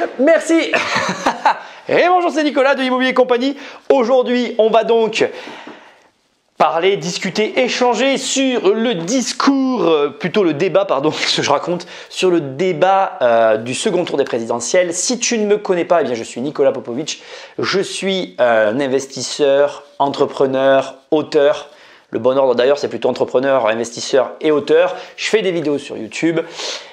Merci. Et bonjour, c'est Nicolas de Immobilier Compagnie. Aujourd'hui, on va donc parler, discuter, échanger sur le discours, plutôt le débat, pardon, ce que je raconte, sur le débat du second tour des présidentielles. Si tu ne me connais pas, eh bien, je suis Nicolas Popovic. Je suis un investisseur, entrepreneur, auteur. Le bon ordre d'ailleurs, c'est plutôt entrepreneur, investisseur et auteur. Je fais des vidéos sur YouTube.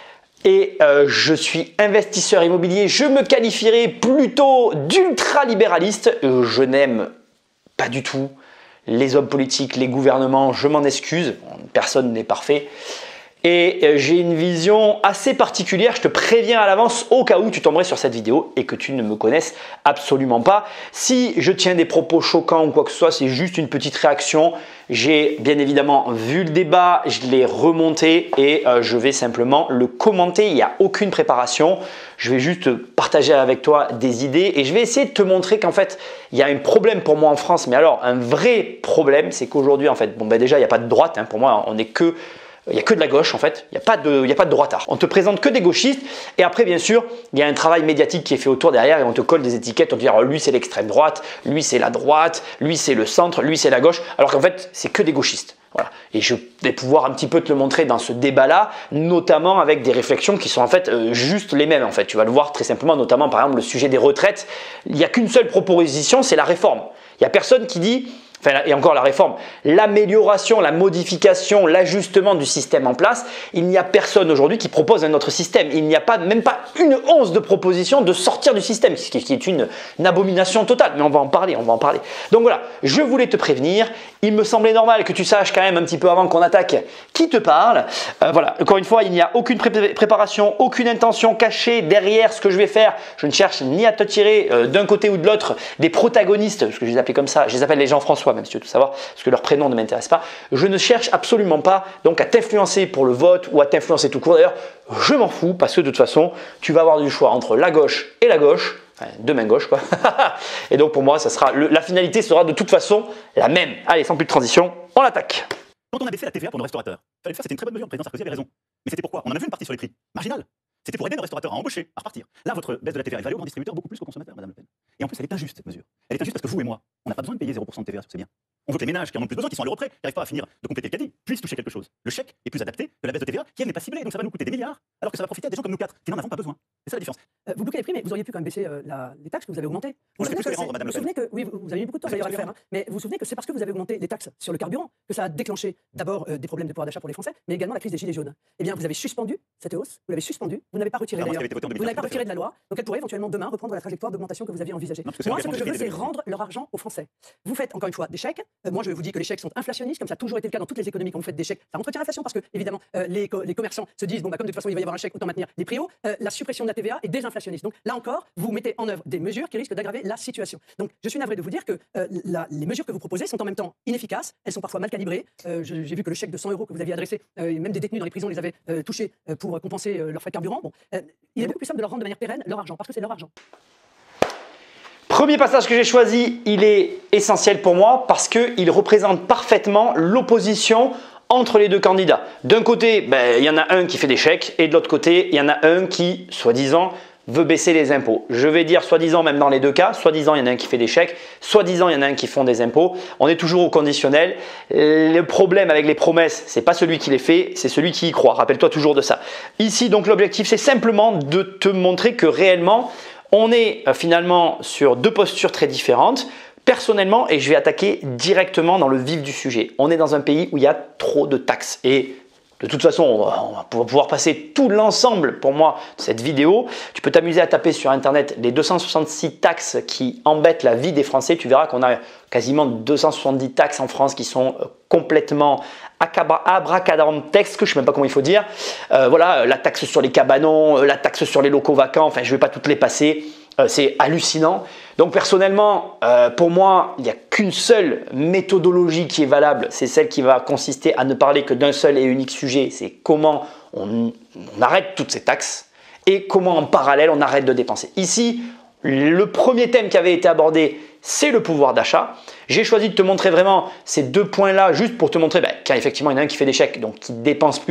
Et je suis investisseur immobilier, je me qualifierais plutôt d'ultralibéraliste. Je n'aime pas du tout les hommes politiques, les gouvernements, je m'en excuse, personne n'est parfait. Et j'ai une vision assez particulière, je te préviens à l'avance au cas où tu tomberais sur cette vidéo et que tu ne me connaisses absolument pas. Si je tiens des propos choquants ou quoi que ce soit, c'est juste une petite réaction. J'ai bien évidemment vu le débat, je l'ai remonté et je vais simplement le commenter. Il n'y a aucune préparation. Je vais juste partager avec toi des idées et je vais essayer de te montrer qu'en fait, il y a un problème pour moi en France. Mais alors, un vrai problème, c'est qu'aujourd'hui, en fait, déjà, il n'y a pas de droite. Pour moi, on n'est que... Il n'y a que de la gauche en fait, il n'y a pas de droitard. On te présente que des gauchistes et après bien sûr, il y a un travail médiatique qui est fait autour derrière et on te colle des étiquettes, on te dit oh, lui c'est l'extrême droite, lui c'est la droite, lui c'est le centre, lui c'est la gauche, alors qu'en fait c'est que des gauchistes. Voilà. Et je vais pouvoir un petit peu te le montrer dans ce débat-là, notamment avec des réflexions qui sont en fait juste les mêmes en fait. Tu vas le voir très simplement, notamment par exemple le sujet des retraites. Il n'y a qu'une seule proposition, c'est la réforme. Il n'y a personne qui dit... et encore la réforme, l'amélioration, la modification, l'ajustement du système en place, il n'y a personne aujourd'hui qui propose un autre système. Il n'y a même pas une once de proposition de sortir du système, ce qui est une abomination totale. Mais on va en parler, Donc voilà, je voulais te prévenir. Il me semblait normal que tu saches quand même un petit peu avant qu'on attaque qui te parle. Voilà, encore une fois, il n'y a aucune préparation, aucune intention cachée derrière ce que je vais faire. Je ne cherche ni à te tirer d'un côté ou de l'autre des protagonistes, parce que je les appelle comme ça, je les appelle les Jean-François, même si tu veux tout savoir, parce que leur prénom ne m'intéresse pas. Je ne cherche absolument pas donc à t'influencer pour le vote ou à t'influencer tout court. D'ailleurs, je m'en fous parce que de toute façon, tu vas avoir du choix entre la gauche et la gauche. Enfin, deux mains gauches quoi. Et donc pour moi, ça sera la finalité sera de toute façon la même. Allez, sans plus de transition, on l'attaque. Quand on a baissé la TVA pour nos restaurateurs, fallait le faire, c'était une très bonne mesure, le président Sarkozy avait raison. Mais c'était pourquoi? On en a vu une partie sur les prix, marginale. C'était pour aider nos restaurateurs à embaucher, à repartir. Là, votre baisse de la TVA est value au grand distributeur beaucoup plus qu'au consommateur, Madame Le Pen. Et en plus, elle est injuste, cette mesure. Elle est injuste parce que vous et moi, on n'a pas besoin de payer 0% de TVA sur ces biens. On veut que les ménages qui en ont plus besoin, qui sont à l'euro près, qui n'arrivent pas à finir de compléter le caddie, puissent toucher quelque chose. Le chèque est plus adapté que la baisse de TVA, qui elle n'est pas ciblée, donc ça va nous coûter des milliards, alors que ça va profiter à des gens comme nous quatre, qui n'en avons pas besoin. C'est ça la différence. Vous bloquez les prix, mais vous auriez pu quand même baisser les taxes que vous avez augmentées. Vous vous souvenez que, oui, vous avez eu beaucoup de temps d'ailleurs à le faire, mais vous vous souvenez que c'est parce que vous avez augmenté les taxes sur le carburant que ça a déclenché d'abord des problèmes de pouvoir d'achat pour les Français, mais également la crise des gilets jaunes. Eh bien, vous avez suspendu cette hausse, vous l'avez suspendue, vous n'avez pas retiré d'ailleurs, vous n'avez pas retiré de la loi, donc elle pourrait éventuellement demain reprendre la trajectoire d'augmentation que vous aviez envisagée. Moi, ce que je veux, c'est rendre leur argent aux Français. Vous faites encore une fois des chèques. Moi, je vous dis que les chèques sont inflationnistes, comme ça a toujours été le cas dans toutes les économies quand vous faites des chèques. Ça entretient l'inflation parce que, évidemment, les commerçants se disent, bon, bah, comme de toute façon, il va y avoir un chèque, autant maintenir les prix hauts. La suppression de la TVA est désinflationniste. Donc là encore, vous mettez en œuvre des mesures qui risquent d'aggraver la situation. Donc je suis navré de vous dire que les mesures que vous proposez sont en même temps inefficaces, elles sont parfois mal calibrées. J'ai vu que le chèque de 100 € que vous aviez adressé, même des détenus dans les prisons les avaient touchés pour compenser leurs frais de carburant. Bon, il est beaucoup plus simple de leur rendre de manière pérenne leur argent, parce que c'est leur argent. Premier passage que j'ai choisi, il est essentiel pour moi parce qu'il représente parfaitement l'opposition entre les deux candidats. D'un côté, il y en a un qui fait des chèques et de l'autre côté, il y en a un qui, soi-disant, veut baisser les impôts. Je vais dire soi-disant même dans les deux cas, soi-disant il y en a un qui fait des chèques, soi-disant il y en a un qui font des impôts. On est toujours au conditionnel. Le problème avec les promesses, c'est pas celui qui les fait, c'est celui qui y croit. Rappelle-toi toujours de ça. Ici donc l'objectif c'est simplement de te montrer que réellement on est finalement sur deux postures très différentes. Personnellement, et je vais attaquer directement dans le vif du sujet, on est dans un pays où il y a trop de taxes et de toute façon, on va pouvoir passer tout l'ensemble pour moi de cette vidéo. Tu peux t'amuser à taper sur internet les 266 taxes qui embêtent la vie des Français. Tu verras qu'on a quasiment 270 taxes en France qui sont complètement abracadabrantesques, je ne sais même pas comment il faut dire. Voilà, la taxe sur les cabanons, la taxe sur les locaux vacants, enfin je ne vais pas toutes les passer. C'est hallucinant. Donc personnellement, pour moi, il n'y a qu'une seule méthodologie qui est valable. C'est celle qui va consister à ne parler que d'un seul et unique sujet. C'est comment on arrête toutes ces taxes et comment en parallèle on arrête de dépenser. Ici, le premier thème qui avait été abordé, c'est le pouvoir d'achat. J'ai choisi de te montrer vraiment ces deux points-là juste pour te montrer qu'effectivement il y en a un qui fait des chèques, donc qui dépense plus,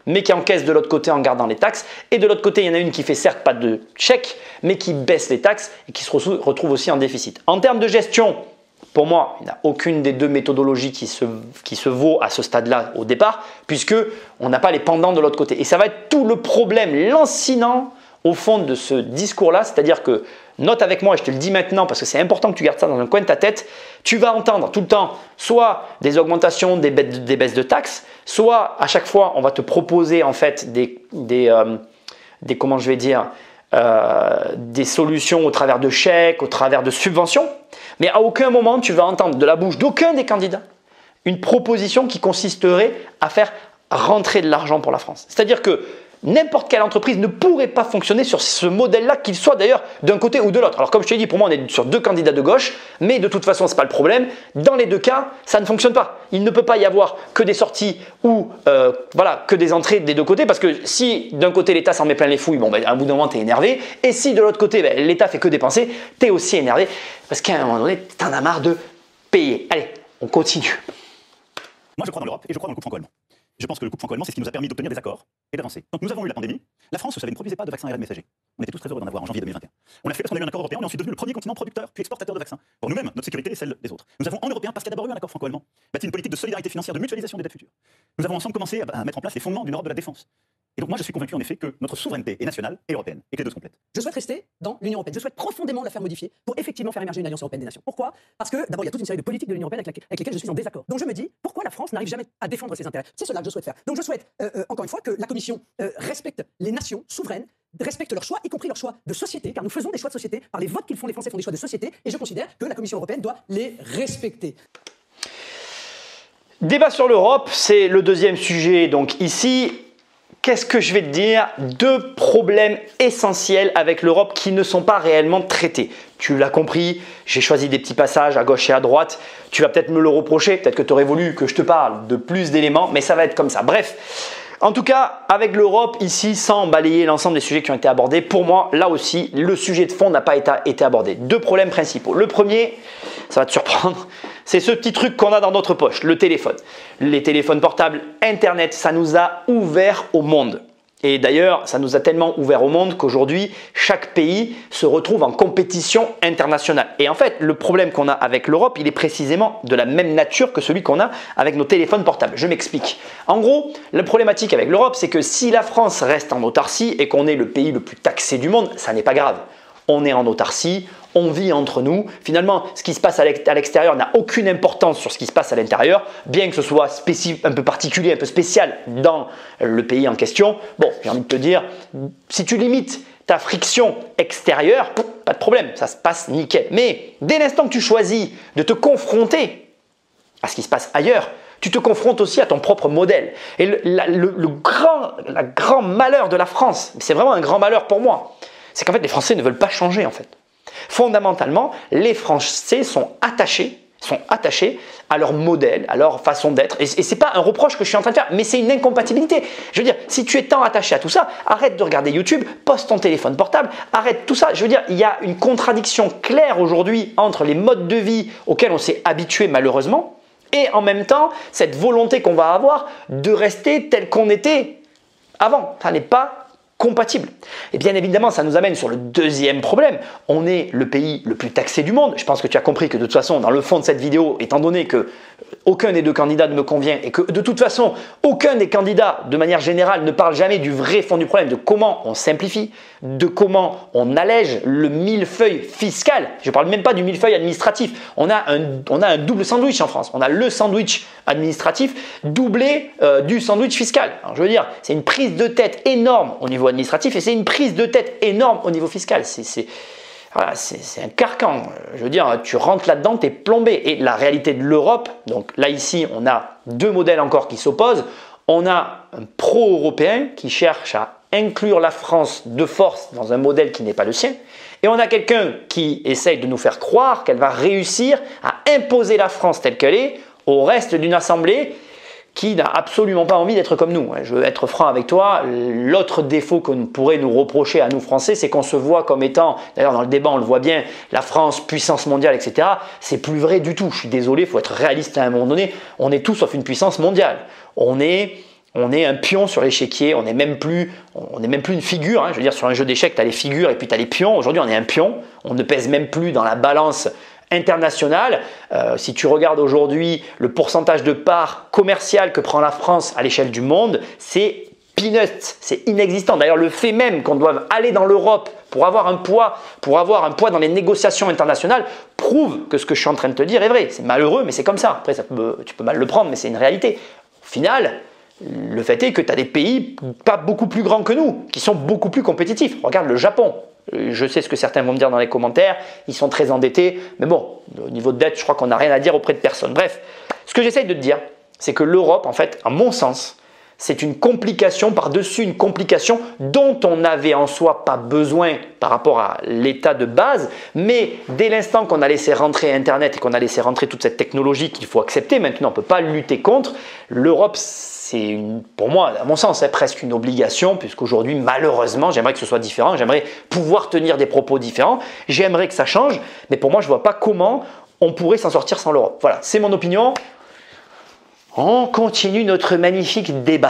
mais qui encaisse de l'autre côté en gardant les taxes. Et de l'autre côté, il y en a une qui fait certes pas de chèque, mais qui baisse les taxes et qui se retrouve aussi en déficit. En termes de gestion, pour moi, il n'y a aucune des deux méthodologies qui se vaut à ce stade-là au départ, puisque on n'a pas les pendants de l'autre côté. Et ça va être tout le problème lancinant au fond de ce discours-là, c'est-à-dire que, note avec moi, et je te le dis maintenant parce que c'est important que tu gardes ça dans un coin de ta tête, tu vas entendre tout le temps soit des augmentations, des baisses de taxes, soit à chaque fois on va te proposer en fait comment je vais dire, des solutions au travers de chèques, au travers de subventions, mais à aucun moment tu vas entendre de la bouche d'aucun des candidats une proposition qui consisterait à faire rentrer de l'argent pour la France. C'est-à-dire que n'importe quelle entreprise ne pourrait pas fonctionner sur ce modèle-là, qu'il soit d'ailleurs d'un côté ou de l'autre. Alors comme je t'ai dit, pour moi on est sur deux candidats de gauche, mais de toute façon ce n'est pas le problème. Dans les deux cas, ça ne fonctionne pas. Il ne peut pas y avoir que des sorties ou que des entrées des deux côtés, parce que si d'un côté l'État s'en met plein les fouilles, à un bout d'un moment tu es énervé, et si de l'autre côté l'État fait que dépenser, tu es aussi énervé, parce qu'à un moment donné, tu en as marre de payer. Allez, on continue. Moi je crois dans l'Europe et je crois dans le couple franco-allemand. Je pense que le couple franco-allemand, c'est ce qui nous a permis d'obtenir des accords et d'avancer. Donc nous avons eu la pandémie. La France, vous savez, ne produisait pas de vaccins ARN messagers. On était tous très heureux d'en avoir en janvier 2021. On l'a fait parce qu'on a eu un accord européen, on est ensuite devenu le premier continent producteur puis exportateur de vaccins. Pour nous-mêmes, notre sécurité et celle des autres. Nous avons en européen, parce qu'il y a d'abord eu un accord franco-allemand, bâti une politique de solidarité financière, de mutualisation des dettes futures. Nous avons ensemble commencé à mettre en place les fondements d'une Europe de la défense. Et donc moi je suis convaincu en effet que notre souveraineté est nationale et européenne et que les deux se complètent. Je souhaite rester dans l'Union européenne. Je souhaite profondément la faire modifier pour effectivement faire émerger une alliance européenne des nations. Pourquoi? Parce que d'abord il y a toute une série de politiques de l'Union européenne avec lesquelles je suis en désaccord. Donc je me dis pourquoi la France n'arrive jamais à défendre ses intérêts. C'est cela que je souhaite faire. Donc je souhaite encore une fois que la Commission respecte les nations souveraines, respecte leurs choix, y compris leurs choix de société, car nous faisons des choix de société par les votes qu'ils font. Les Français font des choix de société, et je considère que la Commission européenne doit les respecter. Débat sur l'Europe, c'est le deuxième sujet. Donc ici, qu'est-ce que je vais te dire? Deux problèmes essentiels avec l'Europe qui ne sont pas réellement traités. Tu l'as compris, j'ai choisi des petits passages à gauche et à droite. Tu vas peut-être me le reprocher, peut-être que tu aurais voulu que je te parle de plus d'éléments, mais ça va être comme ça. Bref, en tout cas, avec l'Europe, ici, sans balayer l'ensemble des sujets qui ont été abordés, pour moi, là aussi, le sujet de fond n'a pas été abordé. Deux problèmes principaux. Le premier, ça va te surprendre, c'est ce petit truc qu'on a dans notre poche, le téléphone. Les téléphones portables, Internet, ça nous a ouvert au monde. Et d'ailleurs, ça nous a tellement ouvert au monde qu'aujourd'hui, chaque pays se retrouve en compétition internationale. Et en fait, le problème qu'on a avec l'Europe, il est précisément de la même nature que celui qu'on a avec nos téléphones portables. Je m'explique. En gros, la problématique avec l'Europe, c'est que si la France reste en autarcie et qu'on est le pays le plus taxé du monde, ça n'est pas grave. On est en autarcie, on vit entre nous. Finalement, ce qui se passe à l'extérieur n'a aucune importance sur ce qui se passe à l'intérieur, bien que ce soit un peu particulier, un peu spécial dans le pays en question. Bon, j'ai envie de te dire, si tu limites ta friction extérieure, pas de problème, ça se passe nickel. Mais dès l'instant que tu choisis de te confronter à ce qui se passe ailleurs, tu te confrontes aussi à ton propre modèle. Et le grand malheur de la France, c'est vraiment un grand malheur pour moi, c'est qu'en fait les Français ne veulent pas changer en fait. Fondamentalement, les Français sont attachés à leur modèle, à leur façon d'être. Et ce n'est pas un reproche que je suis en train de faire, mais c'est une incompatibilité. Je veux dire, si tu es tant attaché à tout ça, arrête de regarder YouTube, poste ton téléphone portable, arrête tout ça. Je veux dire, il y a une contradiction claire aujourd'hui entre les modes de vie auxquels on s'est habitué malheureusement et en même temps, cette volonté qu'on va avoir de rester tel qu'on était avant. Ça n'est pas compatible. Et bien évidemment, ça nous amène sur le deuxième problème. On est le pays le plus taxé du monde. Je pense que tu as compris que de toute façon, dans le fond de cette vidéo, étant donné que aucun des deux candidats ne me convient et que de toute façon, aucun des candidats, de manière générale, ne parle jamais du vrai fond du problème, de comment on simplifie, de comment on allège le millefeuille fiscal. Je ne parle même pas du millefeuille administratif. On a un double sandwich en France. On a le sandwich administratif doublé du sandwich fiscal. Alors, je veux dire, c'est une prise de tête énorme au niveau administratif et c'est une prise de tête énorme au niveau fiscal. Voilà, c'est un carcan. Je veux dire, tu rentres là-dedans, tu es plombé. Et la réalité de l'Europe, donc là ici, on a deux modèles encore qui s'opposent. On a un pro-européen qui cherche à inclure la France de force dans un modèle qui n'est pas le sien. Et on a quelqu'un qui essaye de nous faire croire qu'elle va réussir à imposer la France telle qu'elle est au reste d'une assemblée qui n'a absolument pas envie d'être comme nous. Je veux être franc avec toi, l'autre défaut qu'on pourrait nous reprocher à nous Français, c'est qu'on se voit comme étant, d'ailleurs dans le débat on le voit bien, la France, puissance mondiale, etc. C'est plus vrai du tout, je suis désolé, il faut être réaliste à un moment donné, on est tout sauf une puissance mondiale. On est On est un pion sur l'échiquier, on n'est même plus une figure. Hein. Je veux dire, sur un jeu d'échecs, tu as les figures et puis tu as les pions. Aujourd'hui, on est un pion. On ne pèse même plus dans la balance internationale. Si tu regardes aujourd'hui le pourcentage de part commerciale que prend la France à l'échelle du monde, c'est peanuts, c'est inexistant. D'ailleurs, le fait même qu'on doive aller dans l'Europe pour avoir un poids dans les négociations internationales prouve que ce que je suis en train de te dire est vrai. C'est malheureux, mais c'est comme ça. Après, tu peux mal le prendre, mais c'est une réalité. Au final, le fait est que tu as des pays pas beaucoup plus grands que nous, qui sont beaucoup plus compétitifs. Regarde le Japon. Je sais ce que certains vont me dire dans les commentaires, ils sont très endettés, mais bon, au niveau de dette, je crois qu'on n'a rien à dire auprès de personne. Bref, ce que j'essaye de te dire, c'est que l'Europe, en fait, à mon sens, c'est une complication par-dessus une complication dont on n'avait en soi pas besoin par rapport à l'état de base, mais dès l'instant qu'on a laissé rentrer Internet et qu'on a laissé rentrer toute cette technologie qu'il faut accepter, maintenant on ne peut pas lutter contre, l'Europe, c'est pour moi, à mon sens, c'est presque une obligation, puisqu'aujourd'hui, malheureusement, j'aimerais que ce soit différent, j'aimerais pouvoir tenir des propos différents, j'aimerais que ça change, mais pour moi, je ne vois pas comment on pourrait s'en sortir sans l'Europe. Voilà, c'est mon opinion. On continue notre magnifique débat.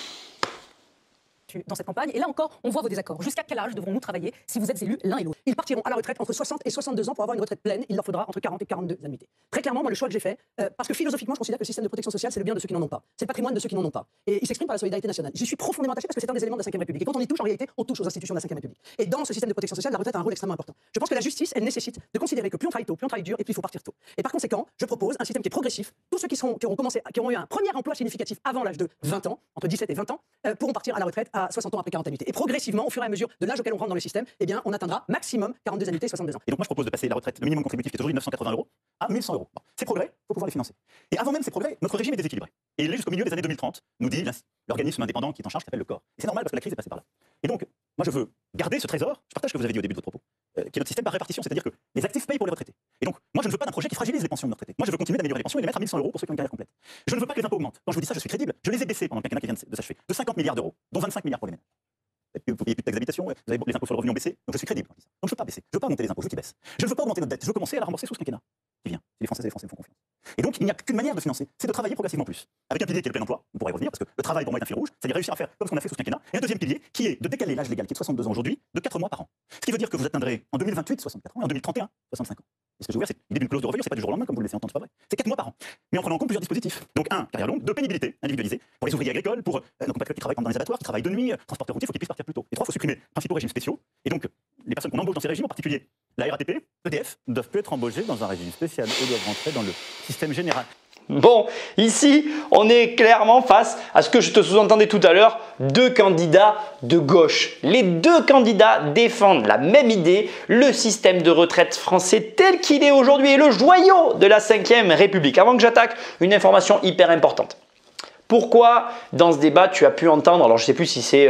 Dans cette campagne. Et là encore, on voit vos désaccords. Jusqu'à quel âge devrons-nous travailler si vous êtes élus l'un et l'autre? Ils partiront à la retraite entre 60 et 62 ans pour avoir une retraite pleine. Il leur faudra entre 40 et 42 annuités. Très clairement, moi, le choix que j'ai fait, parce que philosophiquement, je considère que le système de protection sociale, c'est le bien de ceux qui n'en ont pas. C'est le patrimoine de ceux qui n'en ont pas. Et il s'exprime par la solidarité nationale. J'y suis profondément attaché parce que c'est un des éléments de la Ve République. Et quand on y touche, en réalité, on touche aux institutions de la Ve République. Et dans ce système de protection sociale, la retraite a un rôle extrêmement important. Je pense que la justice, elle nécessite de considérer que plus on travaille tôt, plus on travaille dur, et puis il faut partir tôt. Et par conséquent, je propose un système qui est progressif. Tous ceux qui auront eu un premier emploi significatif avant l'âge de 20 ans, entre 17 et 20 ans, pourront partir à la retraite à 60 ans après 40 annuités. Et progressivement, au fur et à mesure de l'âge auquel on rentre dans le système, eh bien, on atteindra maximum 42 annuités, 62 ans. Et donc moi je propose de passer la retraite, le minimum contributif qui est aujourd'hui 980 € à 1100 €. Bon, ces progrès, il faut pouvoir les financer. Et avant même ces progrès, notre régime est déséquilibré. Et il est jusqu'au milieu des années 2030, nous dit l'organisme indépendant qui est en charge, qui s'appelle le corps. Et c'est normal parce que la crise est passée par là. Et donc, moi je veux garder ce trésor, je partage ce que vous avez dit au début de votre propos, qui est notre système par répartition, c'est-à-dire que les actifs payent pour les retraités. Et donc, moi je ne veux pas d'un projet qui fragilise les pensions de nos retraités. Moi je veux continuer d'améliorer les pensions et les mettre à 1100 € pour ceux qui ont une carrière complète. Je ne veux pas que les impôts augmentent. Quand je vous dis ça, je suis crédible. Je les ai baissés pendant le quinquennat qui vient de s'achever, de 50 milliards d'euros, dont 25 milliards pour les ménages. Vous payez plus de taxes d'habitation, vous avez les impôts sur le revenu ont baissé, donc je suis crédible. Donc je ne veux pas baisser, je ne veux pas augmenter les impôts, je veux qu'ils baissent. Je ne veux pas augmenter notre dette, je veux commencer à la rembourser sous ce quinquennat qui vient. Si les Françaises et les Français me font confiance. Et donc il n'y a qu'une manière de financer, c'est de travailler progressivement plus. Avec un pilier qui est le plein emploi, on pourrait y revenir, parce que le travail pour moi est un fil rouge, c'est-à-dire réussir à faire comme ce qu'on a fait sous ce quinquennat, et un deuxième pilier qui est de décaler l'âge légal qui est de 62 ans aujourd'hui de 4 mois par an. Ce qui veut dire que vous atteindrez en 2028 64 ans et en 2031 65 ans. Et ce que je veux dire, c'est l'idée d'une clause de revoyure, c'est pas du jour au lendemain comme vous le laissez entendre, c'est pas vrai. C'est 4 mois par an. Mais en prenant en compte plusieurs dispositifs. Donc un, carrière longue, 2, pénibilité individualisée pour les ouvriers agricoles, pour nos compatriotes qui travaillent dans les abattoirs, qui travaillent de nuit, transporteurs routiers, il faut qu'ils puissent partir plus tôt. Et 3, il faut supprimer principaux régimes spéciaux. Et donc les personnes qu'on embauche dans ces régimes, en particulier la RATP, EDF, ne doivent plus être embauchés dans un régime spécial et doivent rentrer dans le système général. Bon, ici, on est clairement face à ce que je te sous-entendais tout à l'heure, deux candidats de gauche. Les deux candidats défendent la même idée, le système de retraite français tel qu'il est aujourd'hui est le joyau de la Ve République. Avant que j'attaque, une information hyper importante. Pourquoi dans ce débat tu as pu entendre, alors je ne sais plus si c'est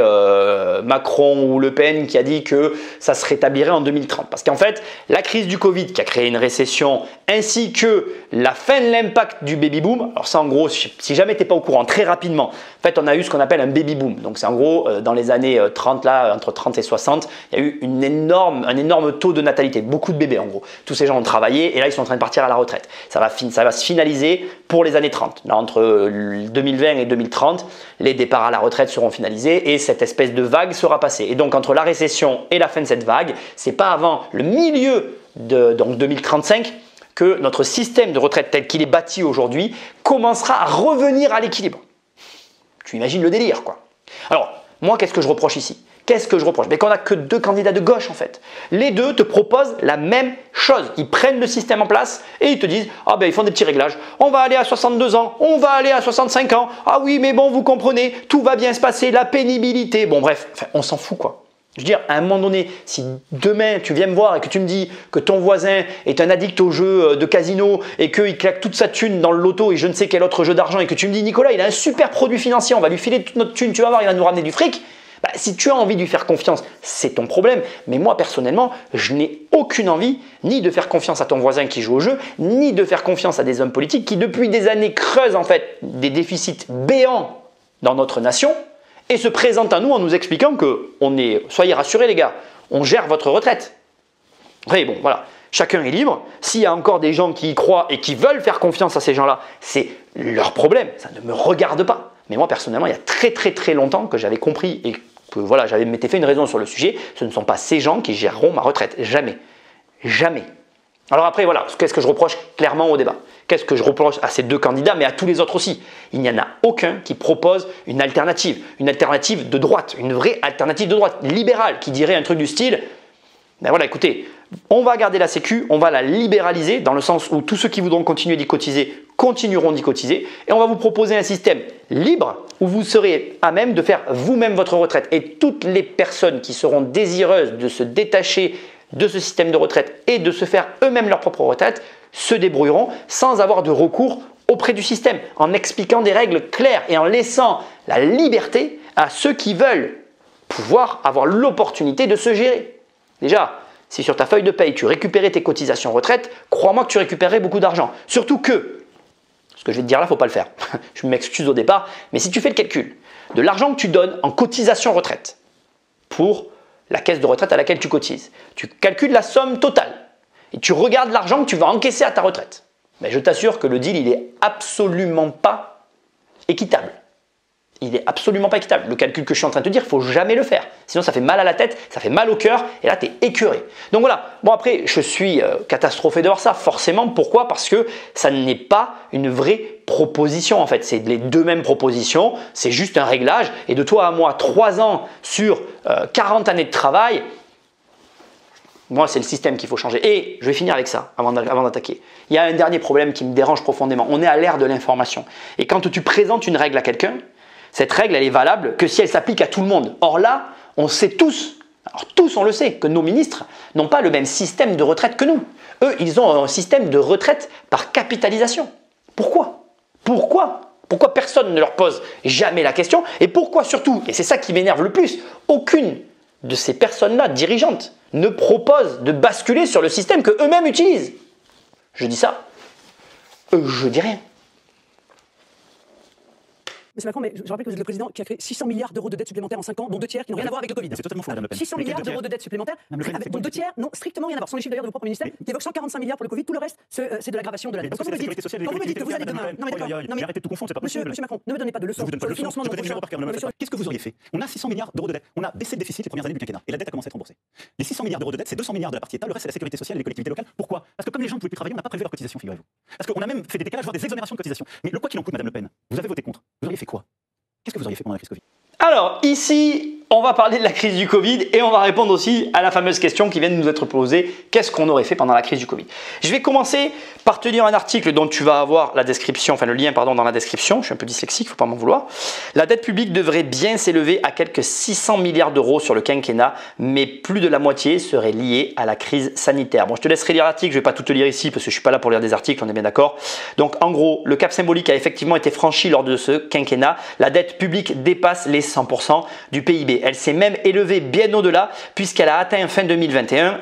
Macron ou Le Pen qui a dit que ça se rétablirait en 2030. Parce qu'en fait, la crise du Covid qui a créé une récession ainsi que la fin de l'impact du baby-boom, alors ça en gros, si jamais tu n'es pas au courant, très rapidement, en fait on a eu ce qu'on appelle un baby-boom. Donc c'est en gros dans les années 30, là, entre 30 et 60, il y a eu un énorme taux de natalité, beaucoup de bébés en gros. Tous ces gens ont travaillé et là ils sont en train de partir à la retraite. Ça va se finaliser pour les années 30. Là, entre 2020 et 2030, les départs à la retraite seront finalisés et cette espèce de vague sera passée. Et donc entre la récession et la fin de cette vague, c'est pas avant le milieu de donc 2035 que notre système de retraite tel qu'il est bâti aujourd'hui commencera à revenir à l'équilibre. Tu imagines le délire quoi. Alors moi qu'est-ce que je reproche ici? Qu'est-ce que je reproche? Mais qu'on n'a que deux candidats de gauche en fait. Les deux te proposent la même chose. Ils prennent le système en place et ils te disent « Ah ben ils font des petits réglages. On va aller à 62 ans, on va aller à 65 ans. Ah oui mais bon vous comprenez, tout va bien se passer, la pénibilité. » Bon bref, enfin, on s'en fout quoi. Je veux dire, à un moment donné, si demain tu viens me voir et que tu me dis que ton voisin est un addict aux jeux de casino et qu'il claque toute sa thune dans le loto et je ne sais quel autre jeu d'argent et que tu me dis « Nicolas, il a un super produit financier, on va lui filer toute notre thune, tu vas voir, il va nous ramener du fric. » Bah, si tu as envie de lui faire confiance, c'est ton problème. Mais moi, personnellement, je n'ai aucune envie ni de faire confiance à ton voisin qui joue au jeu, ni de faire confiance à des hommes politiques qui, depuis des années, creusent en fait des déficits béants dans notre nation et se présentent à nous en nous expliquant que soyez rassurés les gars, on gère votre retraite. Après, bon, voilà. Chacun est libre. S'il y a encore des gens qui y croient et qui veulent faire confiance à ces gens-là, c'est leur problème. Ça ne me regarde pas. Mais moi, personnellement, il y a très longtemps que j'avais compris et que voilà, j'avais m'étais fait une raison sur le sujet. Ce ne sont pas ces gens qui géreront ma retraite. Jamais. Jamais. Alors après, voilà, qu'est-ce que je reproche clairement au débat? Qu'est-ce que je reproche à ces deux candidats, mais à tous les autres aussi? Il n'y en a aucun qui propose une alternative de droite, une vraie alternative de droite, libérale, qui dirait un truc du style, ben voilà, écoutez, on va garder la sécu, on va la libéraliser, dans le sens où tous ceux qui voudront continuer d'y cotiser, continueront d'y cotiser, et on va vous proposer un système libre, où vous serez à même de faire vous-même votre retraite. Et toutes les personnes qui seront désireuses de se détacher de ce système de retraite et de se faire eux-mêmes leur propre retraite, se débrouilleront sans avoir de recours auprès du système, en expliquant des règles claires et en laissant la liberté à ceux qui veulent pouvoir avoir l'opportunité de se gérer. Déjà, si sur ta feuille de paye tu récupérais tes cotisations retraite, crois-moi que tu récupérerais beaucoup d'argent. Surtout que, ce que je vais te dire là, il ne faut pas le faire. Je m'excuse au départ, mais si tu fais le calcul de l'argent que tu donnes en cotisation retraite pour la caisse de retraite à laquelle tu cotises, tu calcules la somme totale et tu regardes l'argent que tu vas encaisser à ta retraite. Mais je t'assure que le deal, il est absolument pas équitable. Il n'est absolument pas équitable. Le calcul que je suis en train de te dire, il ne faut jamais le faire. Sinon, ça fait mal à la tête, ça fait mal au cœur et là, tu es écœuré. Donc voilà. Bon, après, je suis catastrophé de voir ça. Forcément, pourquoi? Parce que ça n'est pas une vraie proposition en fait. C'est les deux mêmes propositions. C'est juste un réglage. Et de toi à moi, 3 ans sur 40 années de travail, moi, c'est le système qu'il faut changer. Et je vais finir avec ça avant d'attaquer. Il y a un dernier problème qui me dérange profondément. On est à l'ère de l'information. Et quand tu présentes une règle à quelqu'un, cette règle, elle est valable que si elle s'applique à tout le monde. Or là, on sait tous, alors tous on le sait, que nos ministres n'ont pas le même système de retraite que nous. Eux, ils ont un système de retraite par capitalisation. Pourquoi? Pourquoi personne ne leur pose jamais la question? Et pourquoi surtout, et c'est ça qui m'énerve le plus, aucune de ces personnes-là, dirigeantes, ne propose de basculer sur le système que eux-mêmes utilisent? Je dis ça, je dis rien. Monsieur Macron, mais je rappelle que vous êtes le président qui a créé 600 milliards d'euros de dettes supplémentaires en 5 ans, dont 2 tiers qui n'ont rien à voir avec le Covid. C'est totalement faux, Madame Le Pen. 600 milliards d'euros de dettes supplémentaires, dont 2 tiers n'ont strictement rien à voir. Ce sont les chiffres d'ailleurs de vos propres ministères qui évoquent 145 milliards pour le Covid, tout le reste, c'est de l'aggravation de la dette. Quand vous me dites que vous allez demain. Non, mais d'accord. Non, mais arrêtez de tout confondre, c'est pas possible. Monsieur Macron, ne me donnez pas de leçons sur le financement de nos prochains. Qu'est-ce que vous auriez fait? On a 600 milliards d'euros de dette. On a baissé le déficit les premières années du quinquennat et la dette a commencé à être remboursée. Les 600 milliards d'euros de dette, c'est 200 milliards de la partie État, le reste c'est la sécurité sociale et les collectivités locales. Pourquoi? Parce que comme les gens ne pouvaient plus travailler, on n'a pas prélevé leurs cotisations, figurez-vous. Parce qu'on a même fait des décalages, voire des exonérations de cotisations. Mais le quoi qu'il en coûte, Madame Le Pen, vous avez voté contre. Vous auriez fait quoi? Qu'est-ce que vous auriez fait pendant la crise Covid? Alors ici, on va parler de la crise du Covid et on va répondre aussi à la fameuse question qui vient de nous être posée, qu'est-ce qu'on aurait fait pendant la crise du Covid? Je vais commencer par te lire un article dont tu vas avoir la description, enfin le lien pardon dans la description, je suis un peu dyslexique, faut pas m'en vouloir. La dette publique devrait bien s'élever à quelques 600 milliards d'euros sur le quinquennat, mais plus de la moitié serait liée à la crise sanitaire. Bon, je te laisserai lire l'article, je vais pas tout te lire ici parce que je suis pas là pour lire des articles, on est bien d'accord. Donc en gros, le cap symbolique a effectivement été franchi lors de ce quinquennat. La dette publique dépasse les 100% du PIB. Elle s'est même élevée bien au-delà puisqu'elle a atteint fin 2021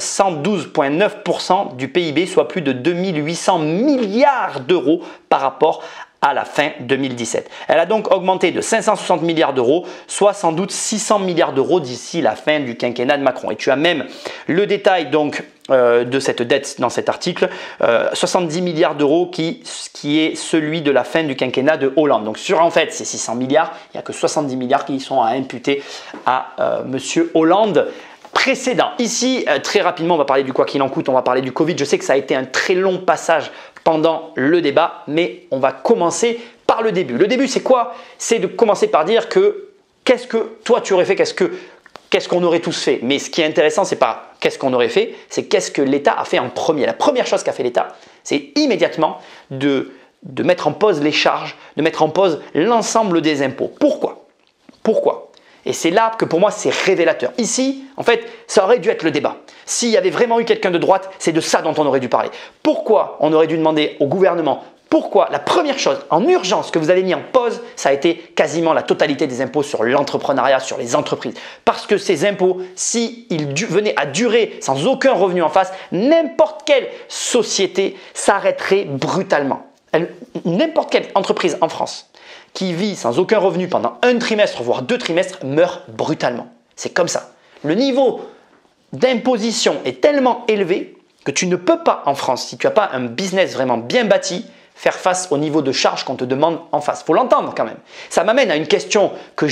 112,9% du PIB, soit plus de 2800 milliards d'euros par rapport à la fin 2017. Elle a donc augmenté de 560 milliards d'euros, soit sans doute 600 milliards d'euros d'ici la fin du quinquennat de Macron. Et tu as même le détail donc de cette dette dans cet article, 70 milliards d'euros qui est celui de la fin du quinquennat de Hollande. Donc sur en fait ces 600 milliards, il n'y a que 70 milliards qui sont à imputer à Monsieur Hollande précédent. Ici, très rapidement, on va parler du quoi qu'il en coûte, on va parler du Covid. Je sais que ça a été un très long passage pendant le débat, mais on va commencer par le début. Le début, c'est quoi? C'est de commencer par dire que qu'est-ce que toi tu aurais fait, qu'est-ce qu'on aurait tous fait. Mais ce qui est intéressant, c'est pas qu'est-ce qu'on aurait fait, c'est qu'est-ce que l'État a fait en premier. La première chose qu'a fait l'État, c'est immédiatement de mettre en pause les charges, de mettre en pause l'ensemble des impôts. Pourquoi? Et c'est là que pour moi c'est révélateur. Ici, en fait, ça aurait dû être le débat. S'il y avait vraiment eu quelqu'un de droite, c'est de ça dont on aurait dû parler. Pourquoi on aurait dû demander au gouvernement, pourquoi la première chose en urgence que vous avez mis en pause, ça a été quasiment la totalité des impôts sur l'entrepreneuriat, sur les entreprises. Parce que ces impôts, s'ils venaient à durer sans aucun revenu en face, n'importe quelle société s'arrêterait brutalement. N'importe quelle entreprise en France qui vit sans aucun revenu pendant un trimestre, voire 2 trimestres, meurt brutalement. C'est comme ça. Le niveau d'imposition est tellement élevé que tu ne peux pas en France, si tu n'as pas un business vraiment bien bâti, faire face au niveau de charge qu'on te demande en face. Faut l'entendre quand même. Ça m'amène à une question dont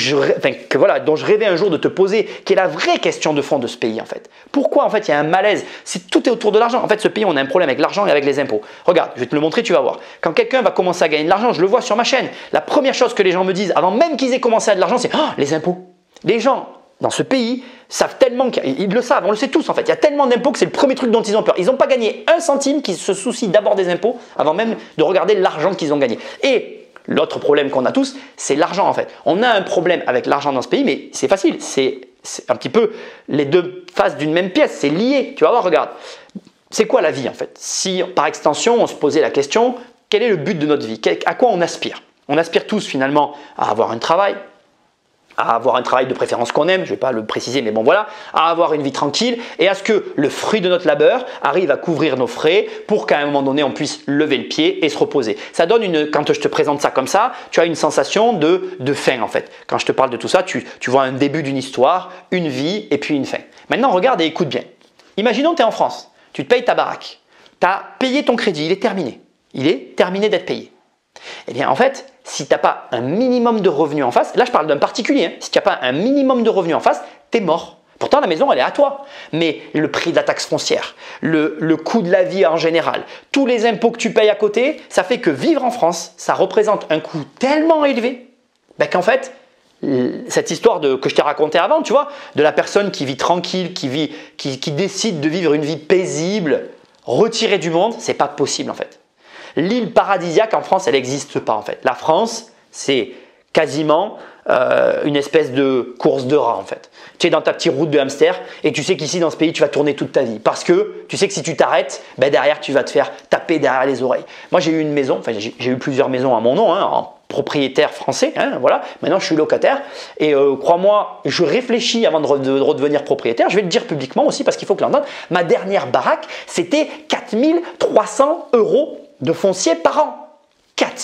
je rêvais un jour de te poser, qui est la vraie question de fond de ce pays en fait. Pourquoi en fait il y a un malaise? Tout est autour de l'argent. En fait, ce pays, on a un problème avec l'argent et avec les impôts. Regarde, je vais te le montrer, tu vas voir. Quand quelqu'un va commencer à gagner de l'argent, je le vois sur ma chaîne. La première chose que les gens me disent, avant même qu'ils aient commencé à de l'argent, c'est les impôts. Les gens dans ce pays savent tellement qu'ils le savent, on le sait tous en fait. Il y a tellement d'impôts que c'est le premier truc dont ils ont peur. Ils n'ont pas gagné un centime qu'ils se soucient d'abord des impôts avant même de regarder l'argent qu'ils ont gagné. Et l'autre problème qu'on a tous, c'est l'argent en fait. On a un problème avec l'argent dans ce pays, mais c'est facile. C'est un petit peu les deux faces d'une même pièce. C'est lié. Tu vas voir, regarde. C'est quoi la vie en fait? Si par extension on se posait la question, quel est le but de notre vie? À quoi on aspire? On aspire tous finalement à avoir un travail, à avoir un travail de préférence qu'on aime, je ne vais pas le préciser, mais bon voilà, à avoir une vie tranquille et à ce que le fruit de notre labeur arrive à couvrir nos frais pour qu'à un moment donné, on puisse lever le pied et se reposer. Ça donne quand je te présente ça comme ça, tu as une sensation de fin en fait. Quand je te parle de tout ça, tu vois un début d'une histoire, une vie et puis une fin. Maintenant, regarde et écoute bien. Imaginons que tu es en France, tu te payes ta baraque, tu as payé ton crédit, il est terminé. Il est terminé d'être payé. Eh bien en fait, si tu n'as pas un minimum de revenus en face, là je parle d'un particulier, hein, si tu n'as pas un minimum de revenus en face, tu es mort. Pourtant la maison elle est à toi, mais le prix de la taxe foncière, le coût de la vie en général, tous les impôts que tu payes à côté, ça fait que vivre en France, ça représente un coût tellement élevé qu'en fait, cette histoire que je t'ai racontée avant, tu vois, de la personne qui vit tranquille, qui décide de vivre une vie paisible, retirée du monde, c'est pas possible en fait. L'île paradisiaque en France, elle n'existe pas en fait. La France, c'est quasiment une espèce de course de rats en fait. Tu es dans ta petite route de hamster et tu sais qu'ici dans ce pays, tu vas tourner toute ta vie. Parce que tu sais que si tu t'arrêtes, derrière, tu vas te faire taper derrière les oreilles. Moi, j'ai eu une maison, enfin j'ai eu plusieurs maisons à mon nom, en propriétaire français, voilà. Maintenant, je suis locataire et crois-moi, je réfléchis avant de redevenir propriétaire. Je vais le dire publiquement aussi parce qu'il faut que l'on entende. Ma dernière baraque, c'était 4 300 € de foncier par an. 4